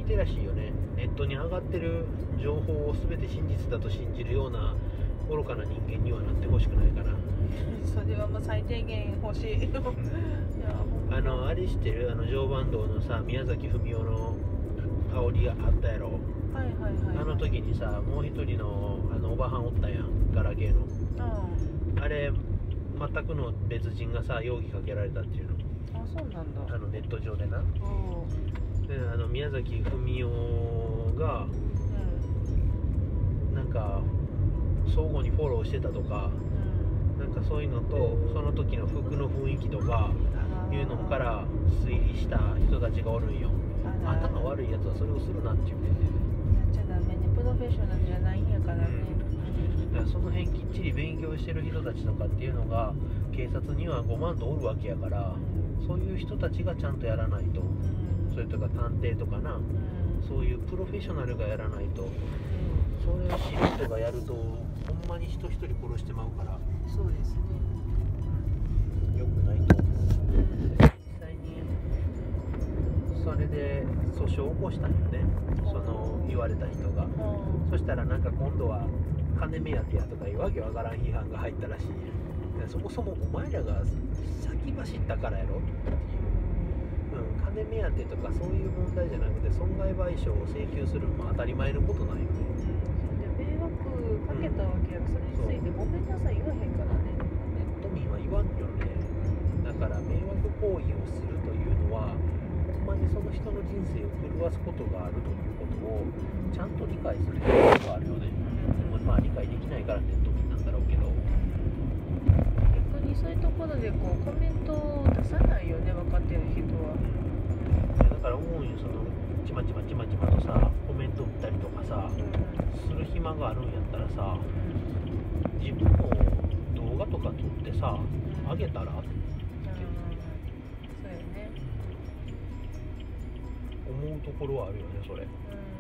テラシーよね。ネットに上がってる情報を全て真実だと信じるような愚かな人間にはなってほしくないかな。 それはもう最低限欲しい。いやあのあれ知ってる？あの常磐道のさ、宮崎文雄の煽りがあったやろ。 はいはいはい、 あの時にさ、もう一人のあのおばはんおったやん、ガラケーの。 ああれ全くの別人がさ、容疑かけられたっていうの。 あ、そうなんだ。 あのネット上でな。 うんで、あの宮崎文雄がなんか相互にフォローしてたとか、 うん、 なんかそういうのと、その時の服の雰囲気とかいうのから推理した人たちがおるんよ。頭悪いやつはそれをするなって言ってて、 やっちゃダメね。プロフェッショナルじゃないんやからね。 うん、だからその辺きっちり勉強してる人たちとかっていうのが警察にはごまんとおるわけやから、 うん、 そういう人たちがちゃんとやらないと、うん、それとか探偵とかな、うん、そういうプロフェッショナルがやらないと、うん、そういう知る人がやるとほんまに人一人殺してまうから、 そうですね、 よくないと思う。実際にそれで訴訟を起こしたんよね、その言われた人が。そしたらなんか今度は金目当てやとかいうわけわからん批判が入ったらしい。そもそもお前らが先走ったからやろっていう、うん、金目当てとかそういう問題じゃなくて損害賠償を請求するのも当たり前のことなんよね。 で迷惑かけたわけやから、それについてごめんなさい言わへんからね。 ネット民は言わんよね。だから迷惑行為をするというのはほんまにその人の人生を狂わすことがあるということをちゃんと理解する必要があるよね。まあ理解できないからネット民なんだろうけど、 逆にそういうところでこうコメントを出さないよね、分かってる人は。 だから思うよ、そのちまちまちまちまとさコメント打ったりとかさ、する暇があるんやったらさ、自分の動画とか撮ってさあげたらってそうよね、 思うところはあるよね、それ。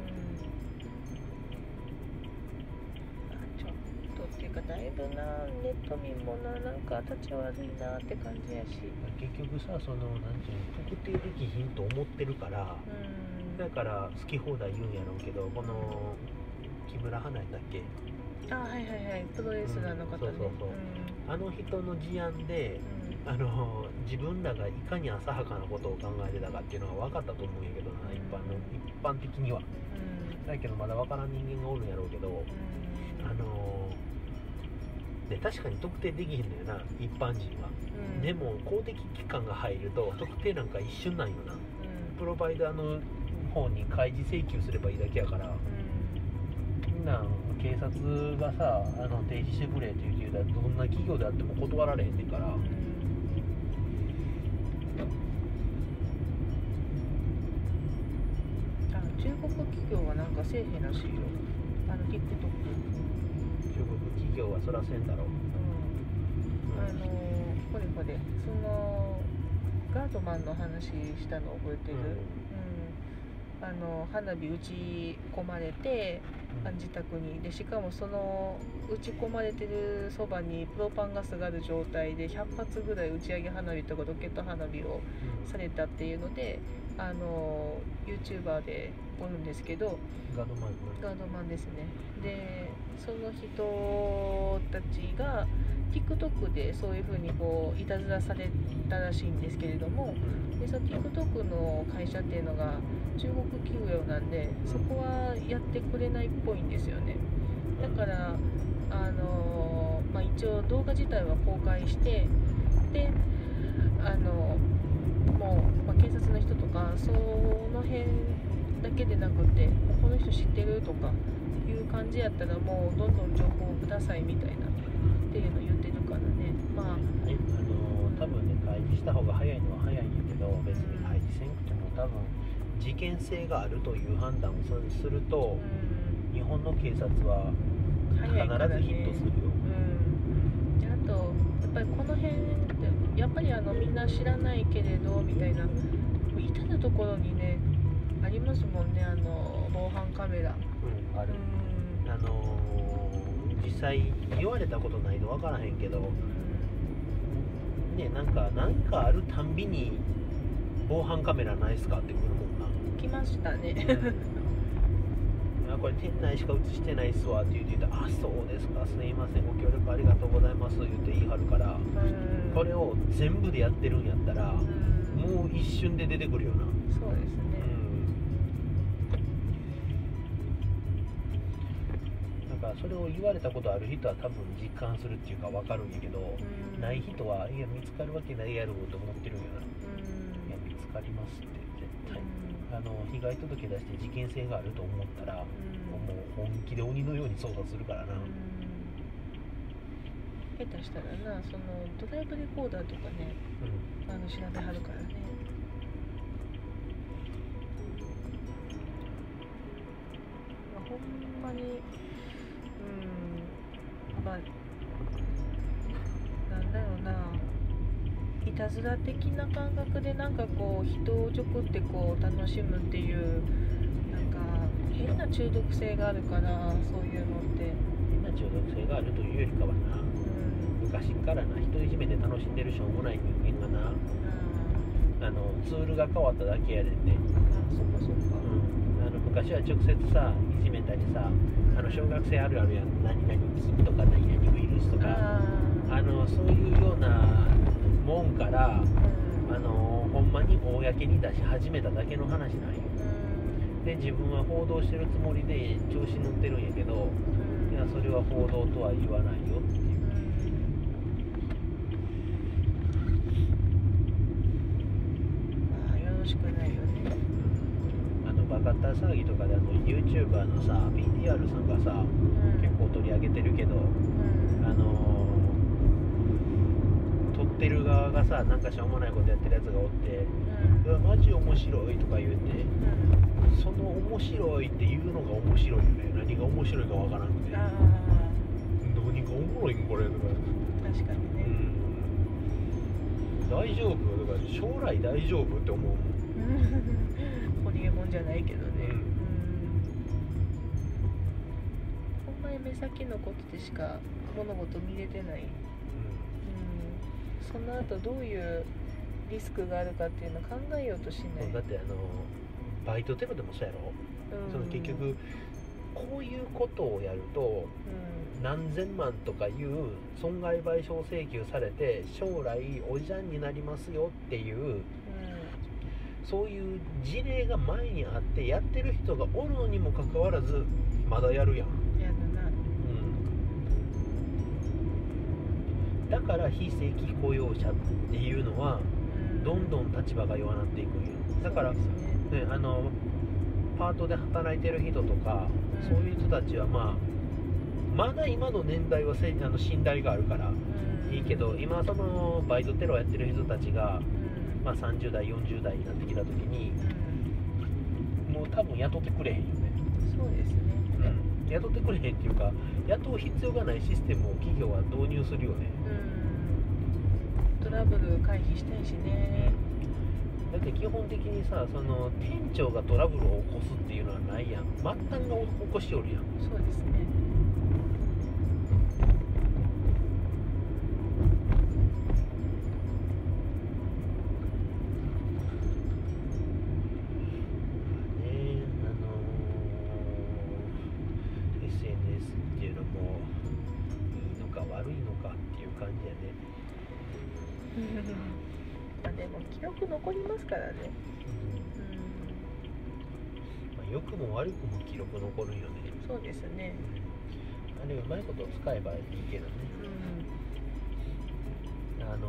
っていうかだいぶな、ネット民もな、なんか立ち悪いなって感じやし、 結局さ、そのなんていうの、特定できひんと思ってるから、うん、だから好き放題言うんやろうけど、この木村花やったっけ、 あ、はいはいはい、プロレスラーの方ね、うん、そうそうそう、 うん、あの人の事案で、うん、あの自分らがいかに浅はかなことを考えてたかっていうのが分かったと思うんやけどな、一般の一般的には、うん、だけどまだ分からん人間がおるんやろうけど、うん、あので確かに特定できへんのよな、一般人は、うん、でも公的機関が入ると特定なんか一瞬なんよな、うん、プロバイダーの方に開示請求すればいいだけやから、うん、みんな警察がさ、あの提示してくれって言うけど、どんな企業であっても断られへんねんから、うん、 あ、中国企業はなんかせえへんらしいよ、あの TikTok。 中国企業はそらせんだろう、 うん、あのこれこれそのガードマンの話したの覚えてる、うんうん、あの花火打ち込まれて、うん、自宅にで、しかもその打ち込まれてるそばにプロパンガスがある状態でひゃっぱつぐらい打ち上げ花火とかロケット花火をされたっていうので、あの YouTuber でおるんですけど、 ガードマンガードマンですね。でその人たちが TikTok でそういう風にこういたずらされたらしいんですけれども、でその TikTok の会社っていうのが中国企業なんで、そこはやってくれないっぽいんですよね。だからあの、まあ、一応動画自体は公開して、であのもう、まあ、警察の人とかその辺だけでなくて、この人知ってるとかいう感じやったらもうどんどん情報をくださいみたいなっていうのを言ってるからね。まあ、 あの多分ね、開示した方が早いのは早いんやけど、別に開示せんくても多分事件性があるという判断をすると、うん、日本の警察は必ずヒットするよ。 うん、であとやっぱりこの辺ってやっぱりあのみんな知らないけれどみたいな至るところにねありますもんね、あの防犯カメラ。 うん、ある。うん、あのー、実際言われたことないの分からへんけど、ね、なんかなんかあるたんびに防犯カメラないっすかって来るもんな。 来ましたね、 うん、あこれ店内しか映してないっすわって言って言うと、あそうですか、すいません、ご協力ありがとうございます言って言い張るから、うん、これを全部でやってるんやったら、うん、もう一瞬で出てくるよな。 そうですね、 うん、だからそれを言われたことある人は多分実感するっていうか分かるんやけど、うん、ない人はいや見つかるわけないやろと思ってるんやな、うん、いや見つかりますって絶対、うん、あの被害届出して事件性があると思ったら、うん、もう本気で鬼のように捜査するからな、うん、 下手したらな、そのドライブレコーダーとかね、うん、あの調べはるからね。まあ、ほんまに、うん、まあなんだろうな、いたずら的な感覚でなんかこう人をちょくってこう楽しむっていうなんか変な中毒性があるから、そういうのって変な中毒性があるというよりかはな、うん、昔からな人いじめで楽しんでるしょうもない人間がな、うん、あのツールが変わっただけやでんね。 あ、そっかそっか、 うん、あの昔は直接さいじめたりさ、あの小学生あるあるやん、何々菌とか何々ウイルスとか、ああのそういうようなもんから、うん、あのほんまに公に出し始めただけの話なんよ、うん、で自分は報道してるつもりで調子乗ってるんやけど、うん、いやそれは報道とは言わないよっていう、 まあよろしくないよね。 あのバカッター騒ぎとかであの YouTuber のさ ビーティーアール さんがさ、うん、結構取り上げてるけど、うん、あの撮ってる側がさ、なんかしょうもないことやってるやつがおって、うん、うわマジ面白いとか言うて、うん、その面白いっていうのが面白いよね。何が面白いかわからなくて、あ何がおもろいんこれとか、 確かにね、 うん、大丈夫とか将来大丈夫って思うホリエモンじゃないけどね、うん、ほんまに目先のことでしか物事見れてない、その後どういうリスクがあるかっていうのを考えようとしない。 だってあのバイトテロでもそうやろ、うん、その結局こういうことをやると、うん、何千万とかいう損害賠償請求されて将来おじゃんになりますよっていう、うん、そういう事例が前にあってやってる人がおるのにもかかわらずまだやるやん。 やるな。 だから非正規雇用者っていうのはどんどん立場が弱なっていくんよ。だから、ねね、あのパートで働いてる人とか、うん、そういう人たちはまあまだ今の年代はせあの信頼があるからいいけど、今そのバイトテロやってる人たちが、うんまあ、さんじゅう代よんじゅう代になってきた時に、うん、もう多分雇ってくれへんよね。 そうですね、 うん、雇ってくれへんっていうか雇う必要がないシステムを企業は導入するよね、 うん、トラブル回避したいしね。 だって基本的にさ、その店長がトラブルを起こすっていうのはないやん。末端が起こしおるやん。 そうですね。 ね、あのー、エスエヌエス っていうのもいいのか悪いのかっていう感じやね。 まあでも記録残りますからね、 うんうんまあ、良くも悪くも記録残るよね。 そうですね、 うん、あれうまいこと使えばいいけどね、うん、あのー、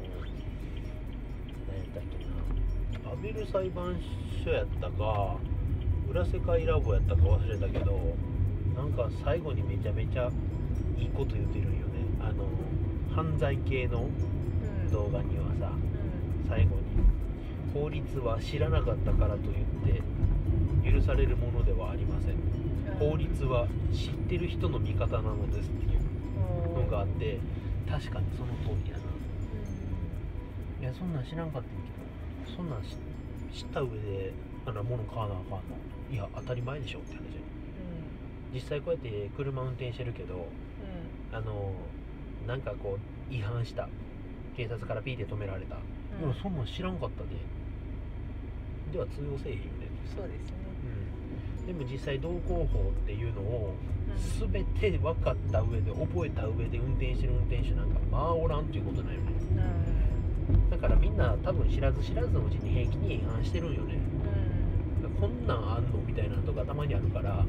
何やったっけな、アベル裁判所やったか裏世界ラボやったか忘れたけど、なんか最後にめちゃめちゃいいこと言ってるんよね。あのー、犯罪系の動画にはさ、最後に法律は知らなかったからといって許されるものではありません、法律は知ってる人の味方なのですっていうのがあって、確かにその通りやな、うん、いやそんなん知らんかったんけど、そんなん知った上であの物買わなあかんの、いや当たり前でしょって話、うん、実際こうやって車運転してるけど、うん、あのなんかこう違反した、警察からピーで止められた、うん、そんなん知らんかったででは通用せえへんよね。 そうですね、 うん、でも実際道交法っていうのを全て分かった上で覚えた上で運転してる運転手なんかまあおらんっていうことだよね、うん、だからみんな多分知らず知らずのうちに平気に違反してるんよね、うん、こんなんあんのみたいなのとかたまにあるから、うんうん、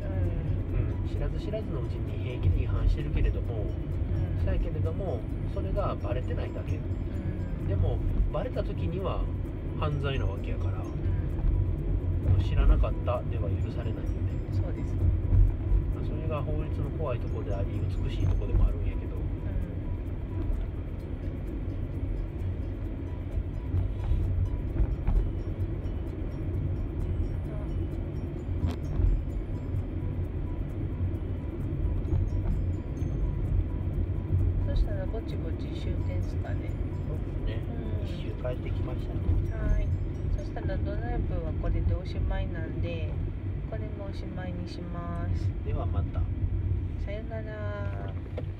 知らず知らずのうちに平気に違反してるけれども、うん、そうやけれどもそれがバレてないだけ、うん、でもバレた時には犯罪なわけやから、うん、知らなかったでは許されないよね。 そうですね。 それが法律の怖いところであり美しいところでもあるんやけど、 うん、そしたらぼちぼち終点ですかね。 そうですね、うん、一周帰ってきましたね。 はい、そしたらドライブはこれでおしまいなんでこれもおしまいにします。 ではまた。 さよなら。